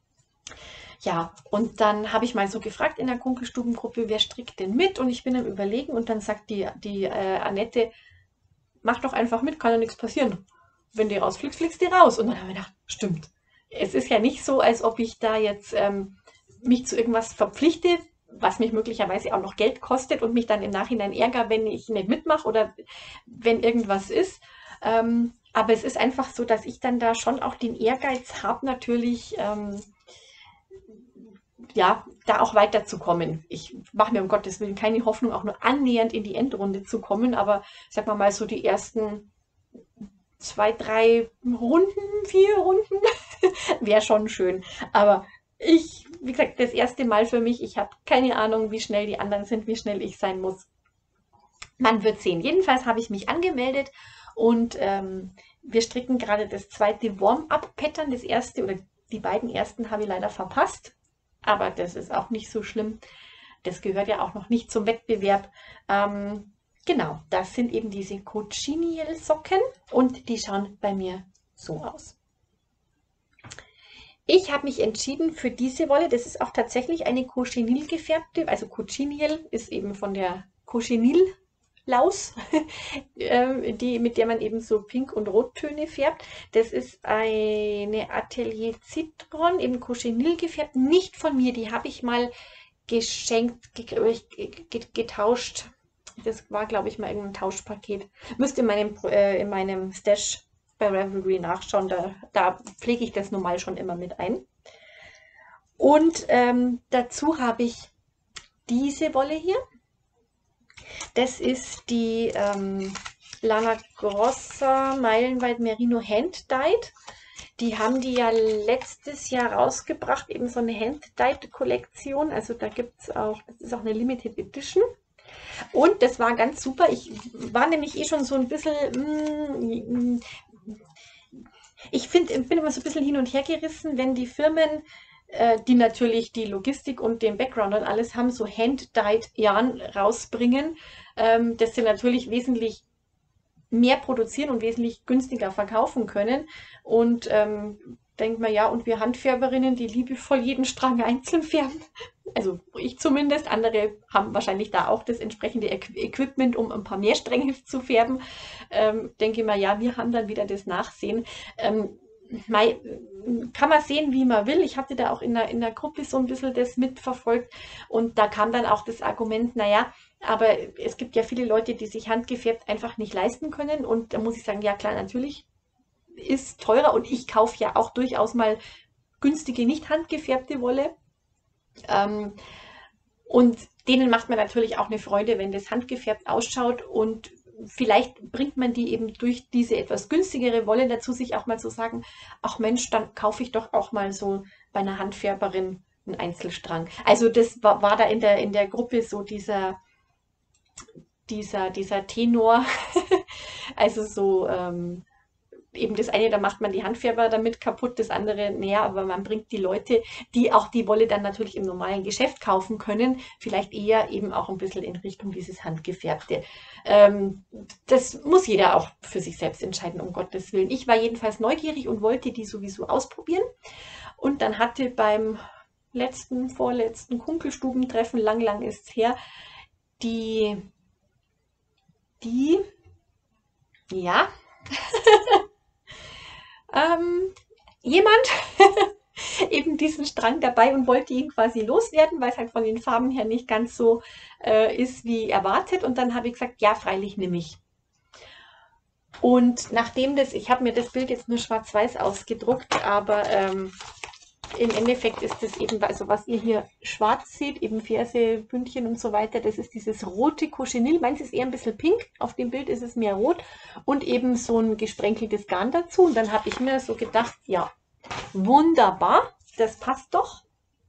Ja, und dann habe ich mal so gefragt in der Kunkelstubengruppe, wer strickt denn mit? Und ich bin am Überlegen und dann sagt die, die äh, Annette, mach doch einfach mit, kann ja nichts passieren. Wenn die rausfliegst, fliegst die raus. Und dann haben wir gedacht, stimmt. Es ist ja nicht so, als ob ich da jetzt ähm, mich zu irgendwas verpflichte, was mich möglicherweise auch noch Geld kostet und mich dann im Nachhinein ärgere, wenn ich nicht mitmache oder wenn irgendwas ist. Ähm, aber es ist einfach so, dass ich dann da schon auch den Ehrgeiz habe, natürlich, ähm, ja, da auch weiterzukommen. Ich mache mir um Gottes Willen keine Hoffnung, auch nur annähernd in die Endrunde zu kommen, aber sagen wir mal so die ersten zwei, drei Runden, vier Runden wäre schon schön. Aber ich, wie gesagt, das erste Mal für mich, ich habe keine Ahnung, wie schnell die anderen sind, wie schnell ich sein muss. Man wird sehen. Jedenfalls habe ich mich angemeldet und ähm, wir stricken gerade das zweite Warm-Up-Pattern. Das erste oder die beiden ersten habe ich leider verpasst. Aber das ist auch nicht so schlimm. Das gehört ja auch noch nicht zum Wettbewerb. Ähm, genau, das sind eben diese Cochineal-Socken und die schauen bei mir so aus. Ich habe mich entschieden für diese Wolle. Das ist auch tatsächlich eine Cochineal gefärbte. Also Cochineal ist eben von der Cochineal Laus, die, mit der man eben so Pink- und Rottöne färbt. Das ist eine Atelier Citron, eben Cochineal gefärbt, nicht von mir. Die habe ich mal geschenkt, getauscht. Das war, glaube ich, mal irgendein Tauschpaket. Müsste in meinem, äh, in meinem Stash bei Ravelry nachschauen. Da, da pflege ich das normal schon immer mit ein. Und ähm, dazu habe ich diese Wolle hier. Das ist die ähm, Lana Grossa Meilenweit Merino Hand Dyed. Die haben die ja letztes Jahr rausgebracht, eben so eine Hand-Dyed-Kollektion. Also da gibt es auch, das ist auch eine Limited Edition. Und das war ganz super. Ich war nämlich eh schon so ein bisschen, mm, ich find, bin immer so ein bisschen hin und her gerissen, wenn die Firmen, äh, die natürlich die Logistik und den Background und alles haben, so Hand-Dyed Yarn rausbringen. Ähm, das sie natürlich wesentlich mehr produzieren und wesentlich günstiger verkaufen können. Und ähm, denkt man, ja, und wir Handfärberinnen, die liebevoll jeden Strang einzeln färben. Also ich zumindest. Andere haben wahrscheinlich da auch das entsprechende Equ Equipment, um ein paar mehr Stränge zu färben. Ähm, denke mal, ja, wir haben dann wieder das Nachsehen. Ähm, Mei, kann man sehen, wie man will. Ich hatte da auch in der, in der Gruppe so ein bisschen das mitverfolgt und da kam dann auch das Argument, naja, aber es gibt ja viele Leute, die sich handgefärbt einfach nicht leisten können und da muss ich sagen, ja klar, natürlich ist teurer und ich kaufe ja auch durchaus mal günstige, nicht handgefärbte Wolle. Ähm, und denen macht man natürlich auch eine Freude, wenn das handgefärbt ausschaut und vielleicht bringt man die eben durch diese etwas günstigere Wolle dazu, sich auch mal zu sagen, ach Mensch, dann kaufe ich doch auch mal so bei einer Handfärberin einen Einzelstrang. Also das war, war da in der, in der Gruppe so dieser, dieser, dieser Tenor, also so ähm, eben das eine, da macht man die Handfärber damit kaputt, das andere, naja, aber man bringt die Leute, die auch die Wolle dann natürlich im normalen Geschäft kaufen können, vielleicht eher eben auch ein bisschen in Richtung dieses Handgefärbte. Ähm, das muss jeder auch für sich selbst entscheiden, um Gottes Willen. Ich war jedenfalls neugierig und wollte die sowieso ausprobieren und dann hatte beim letzten, vorletzten Kunkelstubentreffen, lang, lang ist's her, die, die, ja, ähm, jemand eben diesen Strang dabei und wollte ihn quasi loswerden, weil es halt von den Farben her nicht ganz so äh, ist wie erwartet. Und dann habe ich gesagt, ja, freilich nehme ich. Und nachdem das, ich habe mir das Bild jetzt nur schwarz-weiß ausgedruckt, aber ähm, im Endeffekt ist das eben, also was ihr hier schwarz seht, eben Ferse, Bündchen und so weiter, das ist dieses rote Cochenille. Meins ist eher ein bisschen pink, auf dem Bild ist es mehr rot und eben so ein gesprenkeltes Garn dazu. Und dann habe ich mir so gedacht, ja, wunderbar, das passt doch.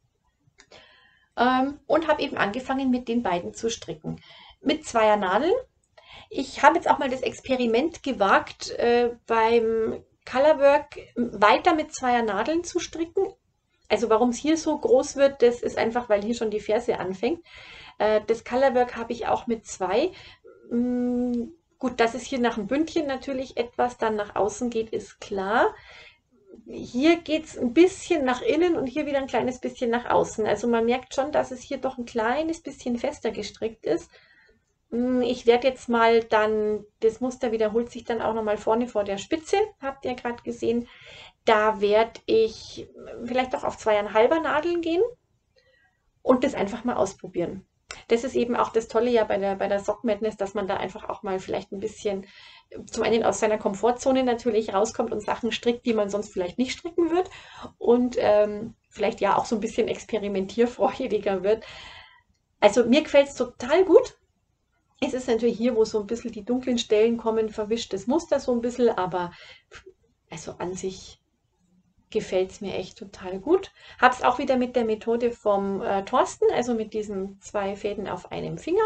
Ähm, und habe eben angefangen mit den beiden zu stricken. Mit zweier Nadeln. Ich habe jetzt auch mal das Experiment gewagt, äh, beim Colorwork weiter mit zweier Nadeln zu stricken. Also warum es hier so groß wird, das ist einfach, weil hier schon die Ferse anfängt. Äh, das Colorwork habe ich auch mit zwei. Mm, gut, dass es hier nach dem Bündchen natürlich etwas dann nach außen geht, ist klar. Hier geht es ein bisschen nach innen und hier wieder ein kleines bisschen nach außen. Also man merkt schon, dass es hier doch ein kleines bisschen fester gestrickt ist. Ich werde jetzt mal dann, das Muster wiederholt sich dann auch nochmal vorne vor der Spitze, habt ihr gerade gesehen. Da werde ich vielleicht auch auf zweieinhalber Nadeln gehen und das einfach mal ausprobieren. Das ist eben auch das Tolle ja bei der, bei der Sock Madness, dass man da einfach auch mal vielleicht ein bisschen zum einen aus seiner Komfortzone natürlich rauskommt und Sachen strickt, die man sonst vielleicht nicht stricken wird und ähm, vielleicht ja auch so ein bisschen experimentierfreudiger wird. Also mir gefällt es total gut. Es ist natürlich hier, wo so ein bisschen die dunklen Stellen kommen, verwischt das Muster so ein bisschen, aber also an sich gefällt es mir echt total gut. Habe es auch wieder mit der Methode vom äh, Thorsten, also mit diesen zwei Fäden auf einem Finger.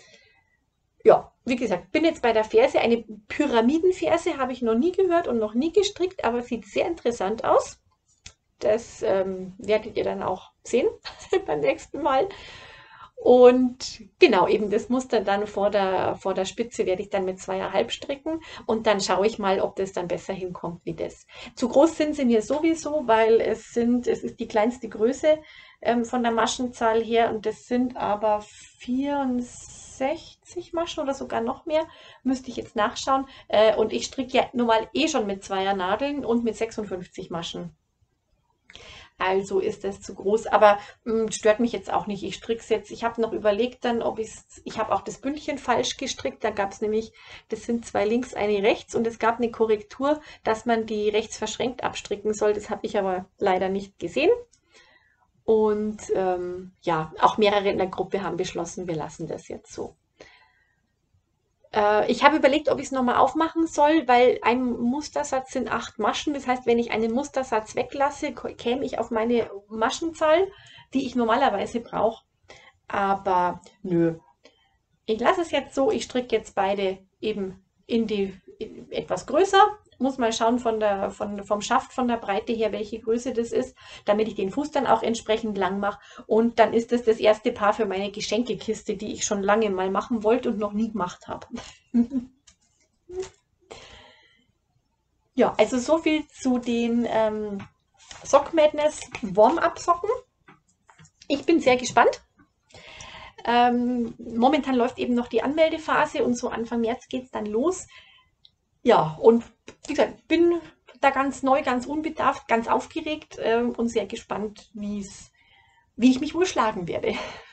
Ja, wie gesagt, bin jetzt bei der Ferse. Eine Pyramidenferse habe ich noch nie gehört und noch nie gestrickt, aber sieht sehr interessant aus. Das ähm, werdet ihr dann auch sehen beim nächsten Mal. Und genau, eben das Muster dann vor der, vor der Spitze werde ich dann mit zweieinhalb stricken und dann schaue ich mal, ob das dann besser hinkommt wie das. Zu groß sind sie mir sowieso, weil es sind, es ist die kleinste Größe ähm, von der Maschenzahl her und das sind aber vierundsechzig Maschen oder sogar noch mehr, müsste ich jetzt nachschauen. Äh, und ich stricke ja normal eh schon mit zweier Nadeln und mit sechsundfünfzig Maschen. Also ist das zu groß, aber mh, stört mich jetzt auch nicht. Ich stricke es jetzt. Ich habe noch überlegt dann, ob ich es, ich habe auch das Bündchen falsch gestrickt. Da gab es nämlich, das sind zwei links, eine rechts und es gab eine Korrektur, dass man die rechts verschränkt abstricken soll. Das habe ich aber leider nicht gesehen. Und ähm, ja, auch mehrere in der Gruppe haben beschlossen, wir lassen das jetzt so. Äh, ich habe überlegt, ob ich es nochmal aufmachen soll, weil ein Mustersatz sind acht Maschen. Das heißt, wenn ich einen Mustersatz weglasse, käme ich auf meine Maschenzahl, die ich normalerweise brauche. Aber nö, ich lasse es jetzt so. Ich stricke jetzt beide eben in die in etwas größer. Muss mal schauen von der, von, vom Schaft, von der Breite her, welche Größe das ist, damit ich den Fuß dann auch entsprechend lang mache. Und dann ist das das erste Paar für meine Geschenkekiste, die ich schon lange mal machen wollte und noch nie gemacht habe. Ja, also so viel zu den ähm, Sock Madness Warm-Up Socken. Ich bin sehr gespannt. Ähm, momentan läuft eben noch die Anmeldephase und so Anfang März geht es dann los. Ja, und wie gesagt, bin da ganz neu, ganz unbedarft, ganz aufgeregt äh, und sehr gespannt, wie's, wie ich mich wohl schlagen werde.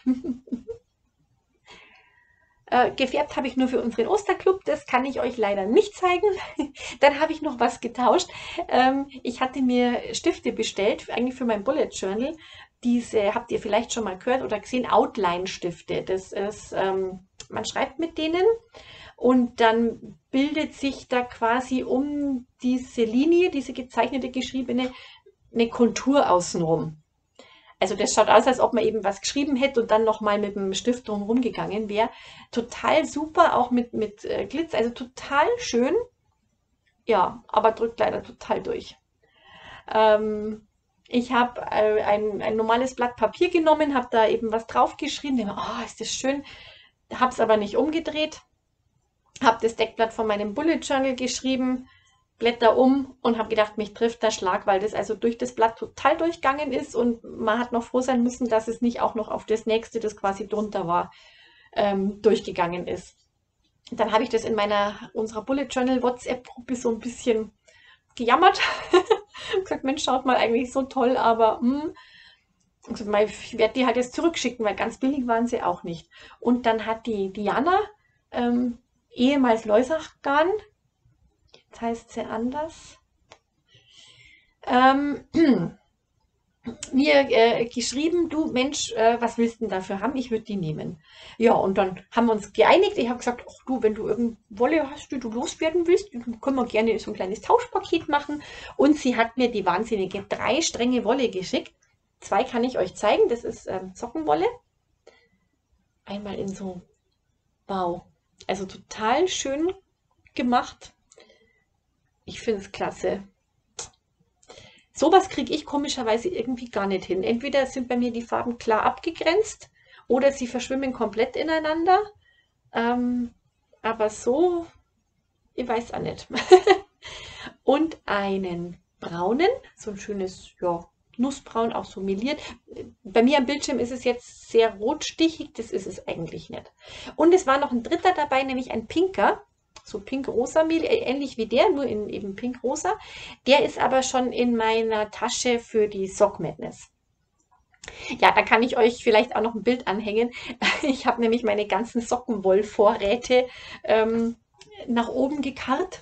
äh, gefärbt habe ich nur für unseren Osterclub, das kann ich euch leider nicht zeigen. Dann habe ich noch was getauscht. Ähm, ich hatte mir Stifte bestellt, eigentlich für mein Bullet Journal. Diese habt ihr vielleicht schon mal gehört oder gesehen, Outline-Stifte. Das ist, ähm, man schreibt mit denen. Und dann bildet sich da quasi um diese Linie, diese gezeichnete, geschriebene, eine Kontur außenrum. Also das schaut aus, als ob man eben was geschrieben hätte und dann nochmal mit dem Stift drumherum gegangen wäre. Total super, auch mit, mit äh, Glitz, also total schön. Ja, aber drückt leider total durch. Ähm, ich habe äh, ein, ein normales Blatt Papier genommen, habe da eben was draufgeschrieben, denke, oh, ist das schön, habe es aber nicht umgedreht. Habe das Deckblatt von meinem Bullet Journal geschrieben, Blätter um und habe gedacht, mich trifft der Schlag, weil das also durch das Blatt total durchgegangen ist und man hat noch froh sein müssen, dass es nicht auch noch auf das nächste, das quasi drunter war, ähm, durchgegangen ist. Dann habe ich das in meiner, unserer Bullet Journal WhatsApp-Gruppe so ein bisschen gejammert. gesagt, Mensch, schaut mal, eigentlich so toll, aber hm. ich werde die halt jetzt zurückschicken, weil ganz billig waren sie auch nicht. Und dann hat die Diana, ähm, ehemals Leusachgarn, jetzt heißt sie anders, ähm, mir äh, geschrieben, du Mensch, äh, was willst du denn dafür haben? Ich würde die nehmen. Ja, und dann haben wir uns geeinigt. Ich habe gesagt, ach du, wenn du irgendeine Wolle hast, die du loswerden willst, können wir gerne so ein kleines Tauschpaket machen. Und sie hat mir die wahnsinnige drei Stränge Wolle geschickt. Zwei kann ich euch zeigen. Das ist ähm, Sockenwolle. Einmal in so Wow. Also total schön gemacht. Ich finde es klasse. Sowas kriege ich komischerweise irgendwie gar nicht hin. Entweder sind bei mir die Farben klar abgegrenzt oder sie verschwimmen komplett ineinander. Ähm, aber so, ich weiß auch nicht. Und einen braunen, so ein schönes, ja, Nussbraun, auch so meliert. Bei mir am Bildschirm ist es jetzt sehr rotstichig, das ist es eigentlich nicht. Und es war noch ein dritter dabei, nämlich ein pinker, so pink-rosa Mehl, ähnlich wie der, nur in eben pink-rosa. Der ist aber schon in meiner Tasche für die Sock Madness. Ja, da kann ich euch vielleicht auch noch ein Bild anhängen. Ich habe nämlich meine ganzen Sockenwollvorräte ähm, nach oben gekarrt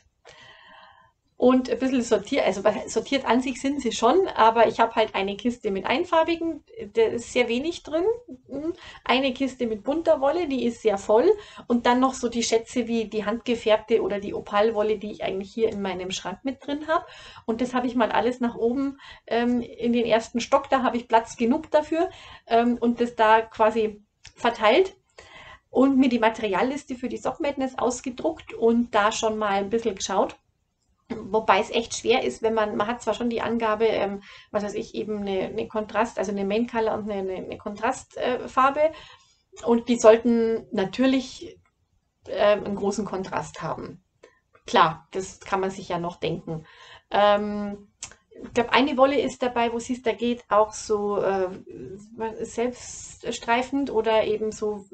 und ein bisschen sortiert. Also sortiert an sich sind sie schon, aber ich habe halt eine Kiste mit einfarbigen, da ist sehr wenig drin. Eine Kiste mit bunter Wolle, die ist sehr voll. Und dann noch so die Schätze wie die handgefärbte oder die Opalwolle, die ich eigentlich hier in meinem Schrank mit drin habe. Und das habe ich mal alles nach oben ähm, in den ersten Stock, da habe ich Platz genug dafür ähm, und das da quasi verteilt. Und mir die Materialliste für die Sock Madness ausgedruckt und da schon mal ein bisschen geschaut. Wobei es echt schwer ist, wenn man, man hat zwar schon die Angabe, ähm, was weiß ich, eben eine, eine Kontrast, also eine Main Color und eine, eine Kontrastfarbe äh, und die sollten natürlich äh, einen großen Kontrast haben. Klar, das kann man sich ja noch denken. Ähm, ich glaube, eine Wolle ist dabei, wo es da geht, auch so äh, selbststreifend oder eben so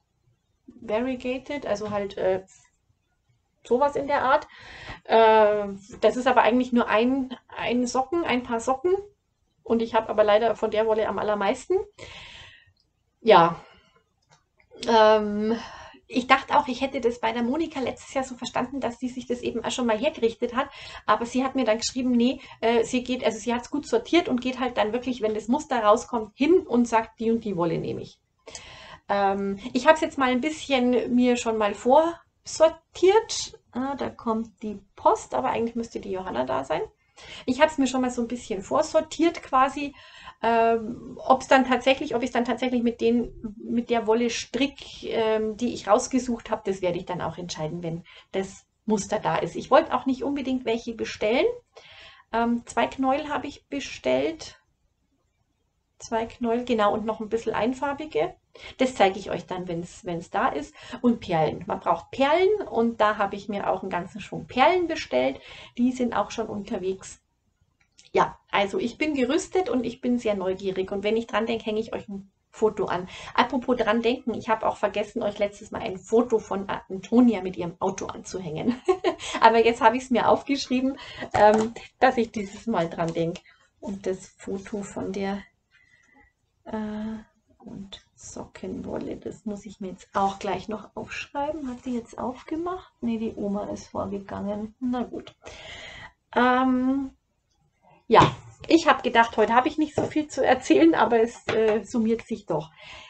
variegated, also halt äh, sowas in der Art. Äh, das ist aber eigentlich nur ein, ein Socken, ein paar Socken. Und ich habe aber leider von der Wolle am allermeisten. Ja, ähm, ich dachte auch, ich hätte das bei der Monika letztes Jahr so verstanden, dass sie sich das eben auch schon mal hergerichtet hat. Aber sie hat mir dann geschrieben, nee, äh, sie geht, also sie hat es gut sortiert und geht halt dann wirklich, wenn das Muster rauskommt, hin und sagt, die und die Wolle nehme ich. Ähm, ich habe es jetzt mal ein bisschen mir schon mal vorsortiert. Ah, da kommt die Post, aber eigentlich müsste die Johanna da sein. Ich habe es mir schon mal so ein bisschen vorsortiert quasi. Ähm, ob es dann tatsächlich, ob ich es dann tatsächlich mit den, mit der Wolle strick, ähm, die ich rausgesucht habe, das werde ich dann auch entscheiden, wenn das Muster da ist. Ich wollte auch nicht unbedingt welche bestellen. Ähm, zwei Knäuel habe ich bestellt. Zwei Knäuel, genau, und noch ein bisschen einfarbige. Das zeige ich euch dann, wenn es da ist. Und Perlen. Man braucht Perlen und da habe ich mir auch einen ganzen Schwung Perlen bestellt. Die sind auch schon unterwegs. Ja, also ich bin gerüstet und ich bin sehr neugierig. Und wenn ich dran denke, hänge ich euch ein Foto an. Apropos dran denken, ich habe auch vergessen, euch letztes Mal ein Foto von Antonia mit ihrem Auto anzuhängen. Aber jetzt habe ich es mir aufgeschrieben, ähm, dass ich dieses Mal dran denke. Und das Foto von der äh, und Sockenwolle, das muss ich mir jetzt auch gleich noch aufschreiben. Hat die jetzt aufgemacht? Ne, die Oma ist vorgegangen. Na gut. Ähm, ja, ich habe gedacht, heute habe ich nicht so viel zu erzählen, aber es äh, summiert sich doch.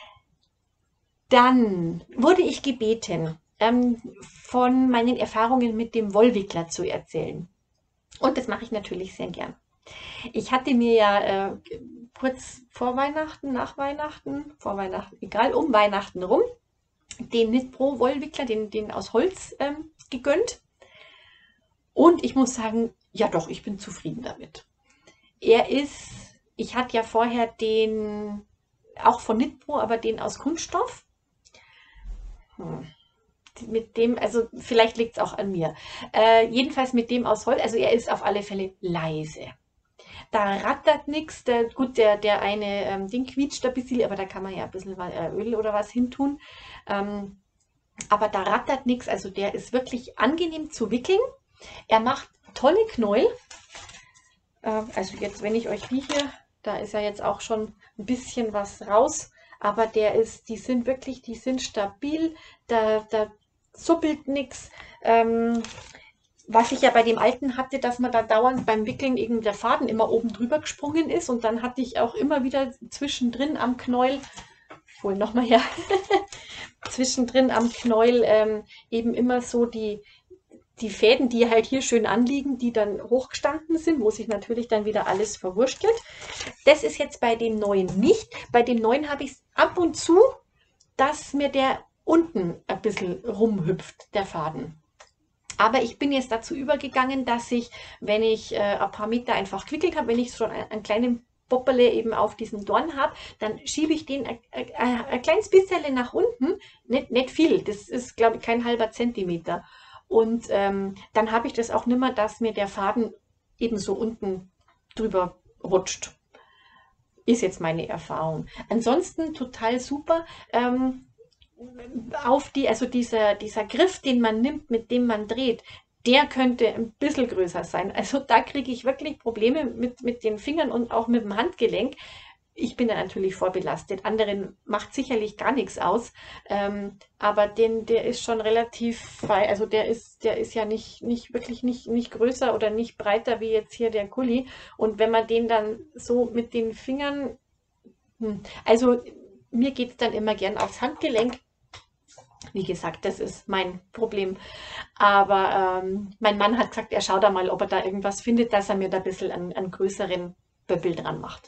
Dann wurde ich gebeten, ähm, von meinen Erfahrungen mit dem Wollwickler zu erzählen. Und das mache ich natürlich sehr gern. Ich hatte mir ja äh, kurz vor Weihnachten, nach Weihnachten, vor Weihnachten, egal, um Weihnachten rum, den Knit Pro Wollwickler, den, den aus Holz ähm, gegönnt. Und ich muss sagen, ja doch, ich bin zufrieden damit. Er ist, ich hatte ja vorher den, auch von Knit Pro, aber den aus Kunststoff. Hm. Mit dem, also vielleicht liegt es auch an mir. Äh, jedenfalls mit dem aus Holz, also er ist auf alle Fälle leise. Da rattert nichts. Der, gut, der, der eine ähm, Ding quietscht ein bisschen, aber da kann man ja ein bisschen äh, Öl oder was hintun. Ähm, aber da rattert nichts. Also der ist wirklich angenehm zu wickeln. Er macht tolle Knäuel. Äh, also jetzt, wenn ich euch die hier, da ist ja jetzt auch schon ein bisschen was raus. Aber der ist, die sind wirklich, die sind stabil. Da, da suppelt nichts. Ähm, Was ich ja bei dem alten hatte, dass man da dauernd beim Wickeln eben der Faden immer oben drüber gesprungen ist und dann hatte ich auch immer wieder zwischendrin am Knäuel, ich hole nochmal her, zwischendrin am Knäuel ähm, eben immer so die, die Fäden, die halt hier schön anliegen, die dann hochgestanden sind, wo sich natürlich dann wieder alles verwurstelt. Das ist jetzt bei dem neuen nicht. Bei dem neuen habe ich es ab und zu, dass mir der unten ein bisschen rumhüpft, der Faden. Aber ich bin jetzt dazu übergegangen, dass ich, wenn ich äh, ein paar Meter einfach gewickelt habe, wenn ich schon einen, einen kleinen Popperle eben auf diesem Dorn habe, dann schiebe ich den ein, ein, ein kleines bisschen nach unten, nicht, nicht viel, das ist glaube ich kein halber Zentimeter. Und ähm, dann habe ich das auch nimmer, dass mir der Faden eben so unten drüber rutscht. Ist jetzt meine Erfahrung. Ansonsten total super. Ähm, auf die, also dieser, dieser Griff, den man nimmt, mit dem man dreht, der könnte ein bisschen größer sein. Also da kriege ich wirklich Probleme mit, mit den Fingern und auch mit dem Handgelenk. Ich bin da natürlich vorbelastet. Anderen macht sicherlich gar nichts aus. Ähm, aber den, der ist schon relativ frei. Also der ist, der ist ja nicht, nicht wirklich nicht, nicht größer oder nicht breiter wie jetzt hier der Kuli. Und wenn man den dann so mit den Fingern, hm, also mir geht es dann immer gern aufs Handgelenk. Wie gesagt, das ist mein Problem. Aber ähm, mein Mann hat gesagt, er schaut da mal, ob er da irgendwas findet, dass er mir da ein bisschen einen, einen größeren Böppel dran macht.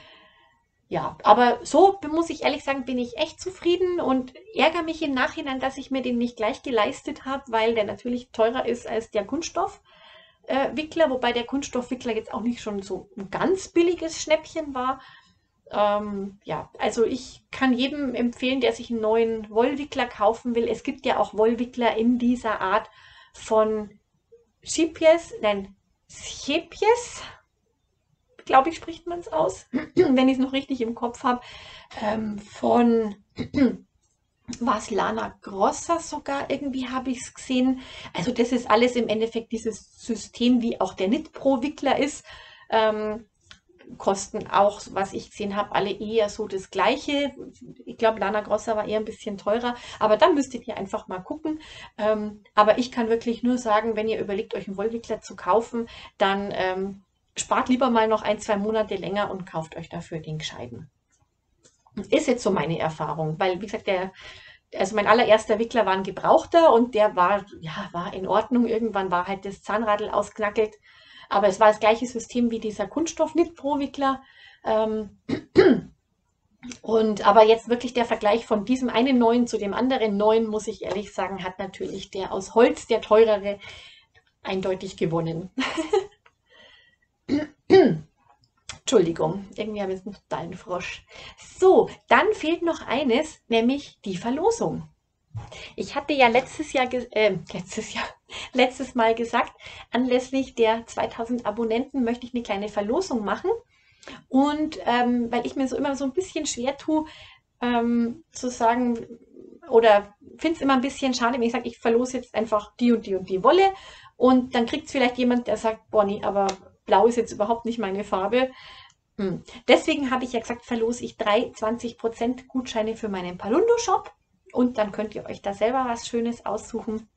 Ja, aber so muss ich ehrlich sagen, bin ich echt zufrieden und ärgere mich im Nachhinein, dass ich mir den nicht gleich geleistet habe, weil der natürlich teurer ist als der Kunststoffwickler, äh, wobei der Kunststoffwickler jetzt auch nicht schon so ein ganz billiges Schnäppchen war. Ähm, ja, also ich kann jedem empfehlen, der sich einen neuen Wollwickler kaufen will. Es gibt ja auch Wollwickler in dieser Art von Chipies, nein, Chipies, glaube ich, spricht man es aus, wenn ich es noch richtig im Kopf habe, ähm, von was Lana Grossa sogar, irgendwie habe ich es gesehen. Also das ist alles im Endeffekt dieses System, wie auch der Knit Pro Wickler ist. Ähm, kosten auch, was ich gesehen habe, alle eher so das Gleiche. Ich glaube, Lana Grossa war eher ein bisschen teurer, aber dann müsstet ihr einfach mal gucken. Ähm, aber ich kann wirklich nur sagen, wenn ihr überlegt, euch einen Wollwickler zu kaufen, dann ähm, spart lieber mal noch ein, zwei Monate länger und kauft euch dafür den gescheiten. Das ist jetzt so meine Erfahrung, weil, wie gesagt, der, also mein allererster Wickler war ein Gebrauchter und der war, ja, war in Ordnung. Irgendwann war halt das Zahnradl ausknackelt. Aber es war das gleiche System wie dieser Kunststoff-Knit-Pro-Wickler. Ähm, und aber jetzt wirklich der Vergleich von diesem einen neuen zu dem anderen neuen, muss ich ehrlich sagen, hat natürlich der aus Holz, der teurere, eindeutig gewonnen. Entschuldigung, irgendwie habe ich jetzt einen totalen Frosch. So, dann fehlt noch eines, nämlich die Verlosung. Ich hatte ja letztes Jahr, äh, letztes Jahr, letztes Mal gesagt, anlässlich der zweitausend Abonnenten möchte ich eine kleine Verlosung machen. Und ähm, weil ich mir so immer so ein bisschen schwer tue, ähm, zu sagen, oder finde es immer ein bisschen schade, wenn ich sage, ich verlose jetzt einfach die und die und die Wolle. Und dann kriegt es vielleicht jemand, der sagt, Bonnie, aber blau ist jetzt überhaupt nicht meine Farbe. Hm. Deswegen habe ich ja gesagt, verlose ich drei zwanzig Prozent Gutscheine für meinen Palundo-Shop. Und dann könnt ihr euch da selber was Schönes aussuchen.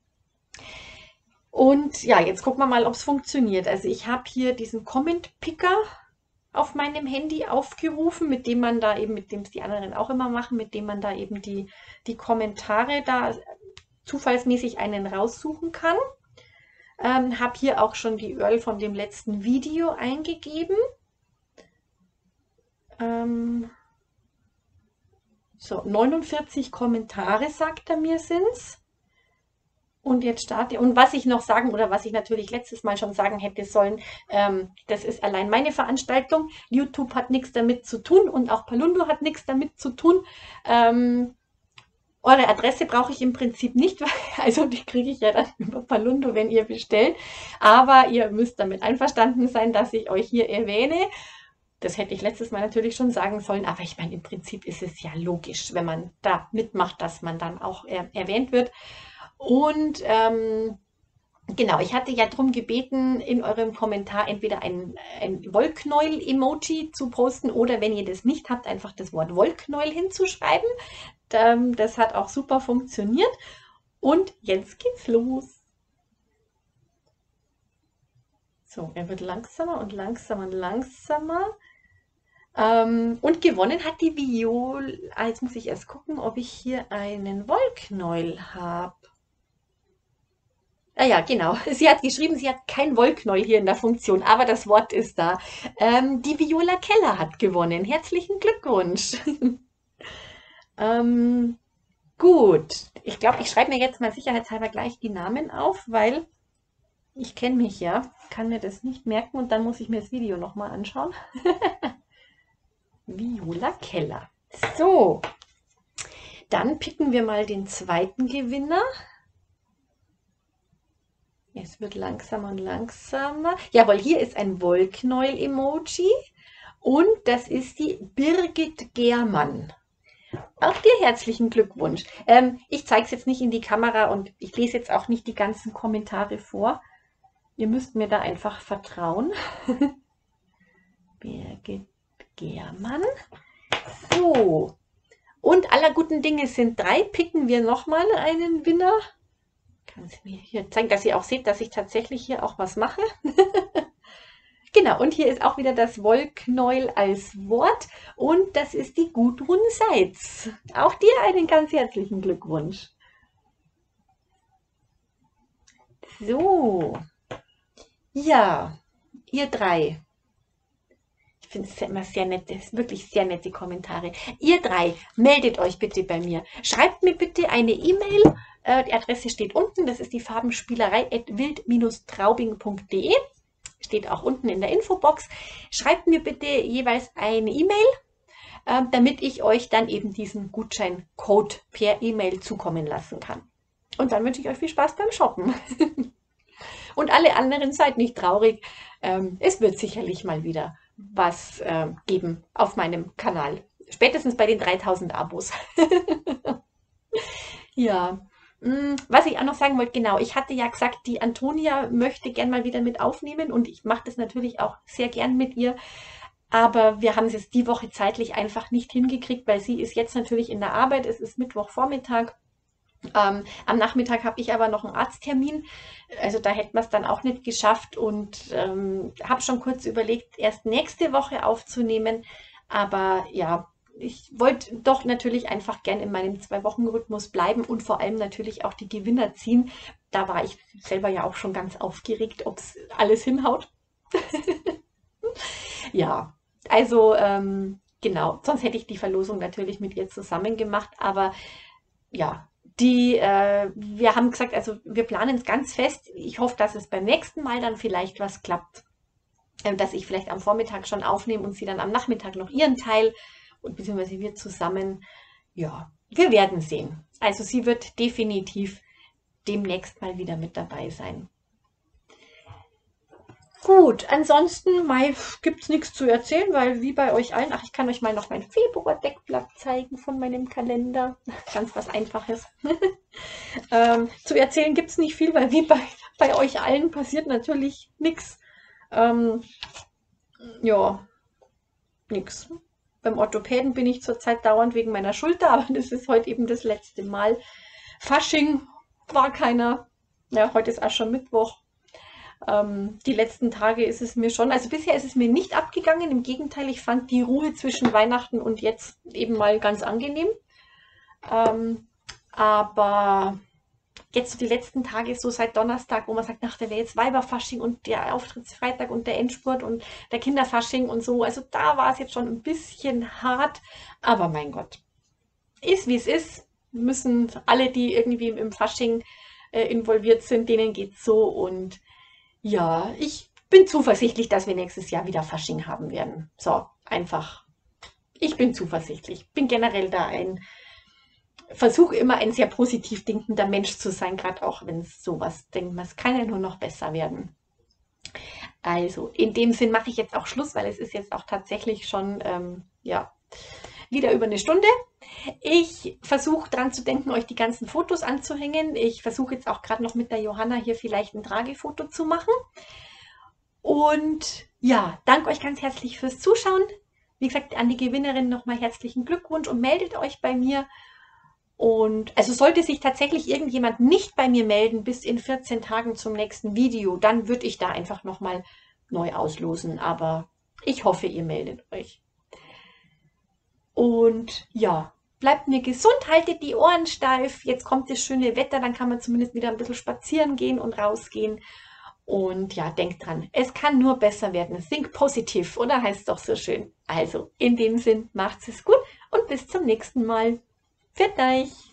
Und ja, jetzt gucken wir mal, ob es funktioniert. Also ich habe hier diesen Comment-Picker auf meinem Handy aufgerufen, mit dem man da eben, mit dem es die anderen auch immer machen, mit dem man da eben die, die Kommentare da zufallsmäßig einen raussuchen kann. Ähm, habe hier auch schon die U R L von dem letzten Video eingegeben. Ähm, So, neunundvierzig Kommentare, sagt er mir, sind's. Und jetzt starte. Und was ich noch sagen, oder was ich natürlich letztes Mal schon sagen hätte sollen, ähm, das ist allein meine Veranstaltung. YouTube hat nichts damit zu tun und auch Palundo hat nichts damit zu tun. Ähm, eure Adresse brauche ich im Prinzip nicht, also die kriege ich ja dann über Palundo, wenn ihr bestellt. Aber ihr müsst damit einverstanden sein, dass ich euch hier erwähne. Das hätte ich letztes Mal natürlich schon sagen sollen, aber ich meine, im Prinzip ist es ja logisch, wenn man da mitmacht, dass man dann auch äh, erwähnt wird. Und ähm, genau, ich hatte ja darum gebeten, in eurem Kommentar entweder ein, ein Wollknäuel-Emoji zu posten oder wenn ihr das nicht habt, einfach das Wort Wollknäuel hinzuschreiben. Das hat auch super funktioniert. Und jetzt geht's los. So, er wird langsamer und langsamer und langsamer. Ähm, und gewonnen hat die Viol. Ah, jetzt muss ich erst gucken, ob ich hier einen Wollknäuel habe. Ah ja, genau. Sie hat geschrieben, sie hat kein Wollknäuel hier in der Funktion, aber das Wort ist da. Ähm, die Viola Keller hat gewonnen. Herzlichen Glückwunsch. ähm, gut. Ich glaube, ich schreibe mir jetzt mal sicherheitshalber gleich die Namen auf, weil ich kenne mich ja, kann mir das nicht merken und dann muss ich mir das Video nochmal anschauen. Viola Keller. So, dann picken wir mal den zweiten Gewinner. Es wird langsamer und langsamer. Jawohl, hier ist ein Wollknäuel-Emoji und das ist die Birgit Germann. Auch dir herzlichen Glückwunsch. Ähm, ich zeige es jetzt nicht in die Kamera und ich lese jetzt auch nicht die ganzen Kommentare vor. Ihr müsst mir da einfach vertrauen. Birgit Germann. So. Und aller guten Dinge sind drei. Picken wir nochmal einen Winner. Kann sie mir hier zeigen, dass ihr auch seht, dass ich tatsächlich hier auch was mache. Genau, und hier ist auch wieder das Wollknäuel als Wort. Und das ist die Gudrun Seitz. Auch dir einen ganz herzlichen Glückwunsch. So. Ja, ihr drei. Ich finde es immer sehr nett, wirklich sehr nette Kommentare. Ihr drei, meldet euch bitte bei mir. Schreibt mir bitte eine E-Mail. Äh, die Adresse steht unten. Das ist die farbenspielerei at wild Bindestrich traubing punkt de. Steht auch unten in der Infobox. Schreibt mir bitte jeweils eine E-Mail, äh, damit ich euch dann eben diesen Gutscheincode per E-Mail zukommen lassen kann. Und dann wünsche ich euch viel Spaß beim Shoppen. Und alle anderen seid nicht traurig. Ähm, es wird sicherlich mal wieder was äh, geben auf meinem Kanal. Spätestens bei den dreitausend Abos. Ja, mh, was ich auch noch sagen wollte, genau, ich hatte ja gesagt, die Antonia möchte gern mal wieder mit aufnehmen und ich mache das natürlich auch sehr gern mit ihr. Aber wir haben es jetzt die Woche zeitlich einfach nicht hingekriegt, weil sie ist jetzt natürlich in der Arbeit. Es ist Mittwochvormittag. Ähm, am Nachmittag habe ich aber noch einen Arzttermin. Also da hätten wir es dann auch nicht geschafft und ähm, habe schon kurz überlegt, erst nächste Woche aufzunehmen. Aber ja, ich wollte doch natürlich einfach gern in meinem Zwei-Wochen-Rhythmus bleiben und vor allem natürlich auch die Gewinner ziehen. Da war ich selber ja auch schon ganz aufgeregt, ob es alles hinhaut. Ja, also ähm, genau, sonst hätte ich die Verlosung natürlich mit ihr zusammen gemacht, aber ja, die, äh, wir haben gesagt, also wir planen es ganz fest. Ich hoffe, dass es beim nächsten Mal dann vielleicht was klappt, äh, dass ich vielleicht am Vormittag schon aufnehme und sie dann am Nachmittag noch ihren Teil und beziehungsweise wir zusammen. Ja, wir werden sehen. Also sie wird definitiv demnächst mal wieder mit dabei sein. Gut, ansonsten gibt es nichts zu erzählen, weil wie bei euch allen, ach, ich kann euch mal noch mein Februar-Deckblatt zeigen von meinem Kalender. Ganz was Einfaches. ähm, zu erzählen gibt es nicht viel, weil wie bei, bei euch allen passiert natürlich nichts. Ähm, ja, nichts. Beim Orthopäden bin ich zurzeit dauernd wegen meiner Schulter, aber das ist heute eben das letzte Mal. Fasching war keiner. Ja, heute ist Aschermittwoch. Ähm, die letzten Tage ist es mir schon, also bisher ist es mir nicht abgegangen. Im Gegenteil, ich fand die Ruhe zwischen Weihnachten und jetzt eben mal ganz angenehm. Ähm, aber jetzt so die letzten Tage, so seit Donnerstag, wo man sagt, ach, der wäre jetzt Weiberfasching und der Auftrittsfreitag und der Endspurt und der Kinderfasching und so. Also da war es jetzt schon ein bisschen hart. Aber mein Gott, ist wie es ist. Müssen alle, die irgendwie im Fasching äh, involviert sind, denen geht's so. Und ja, ich bin zuversichtlich, dass wir nächstes Jahr wieder Fasching haben werden. So, einfach. Ich bin zuversichtlich. Bin generell da ein, versuche immer ein sehr positiv denkender Mensch zu sein, gerade auch wenn es sowas denkt. Es kann ja nur noch besser werden. Also, in dem Sinn mache ich jetzt auch Schluss, weil es ist jetzt auch tatsächlich schon, ähm, ja, wieder über eine Stunde. Ich versuche dran zu denken, euch die ganzen Fotos anzuhängen. Ich versuche jetzt auch gerade noch mit der Johanna hier vielleicht ein Tragefoto zu machen. Und ja, danke euch ganz herzlich fürs Zuschauen. Wie gesagt, an die Gewinnerin nochmal herzlichen Glückwunsch und meldet euch bei mir. Und also sollte sich tatsächlich irgendjemand nicht bei mir melden bis in vierzehn Tagen zum nächsten Video, dann würde ich da einfach nochmal neu auslosen. Aber ich hoffe, ihr meldet euch. Und ja, bleibt mir gesund, haltet die Ohren steif. Jetzt kommt das schöne Wetter, dann kann man zumindest wieder ein bisschen spazieren gehen und rausgehen. Und ja, denkt dran, es kann nur besser werden. Think positiv, oder heißt es doch so schön. Also, in dem Sinn, macht's es gut und bis zum nächsten Mal. Pfiat euch!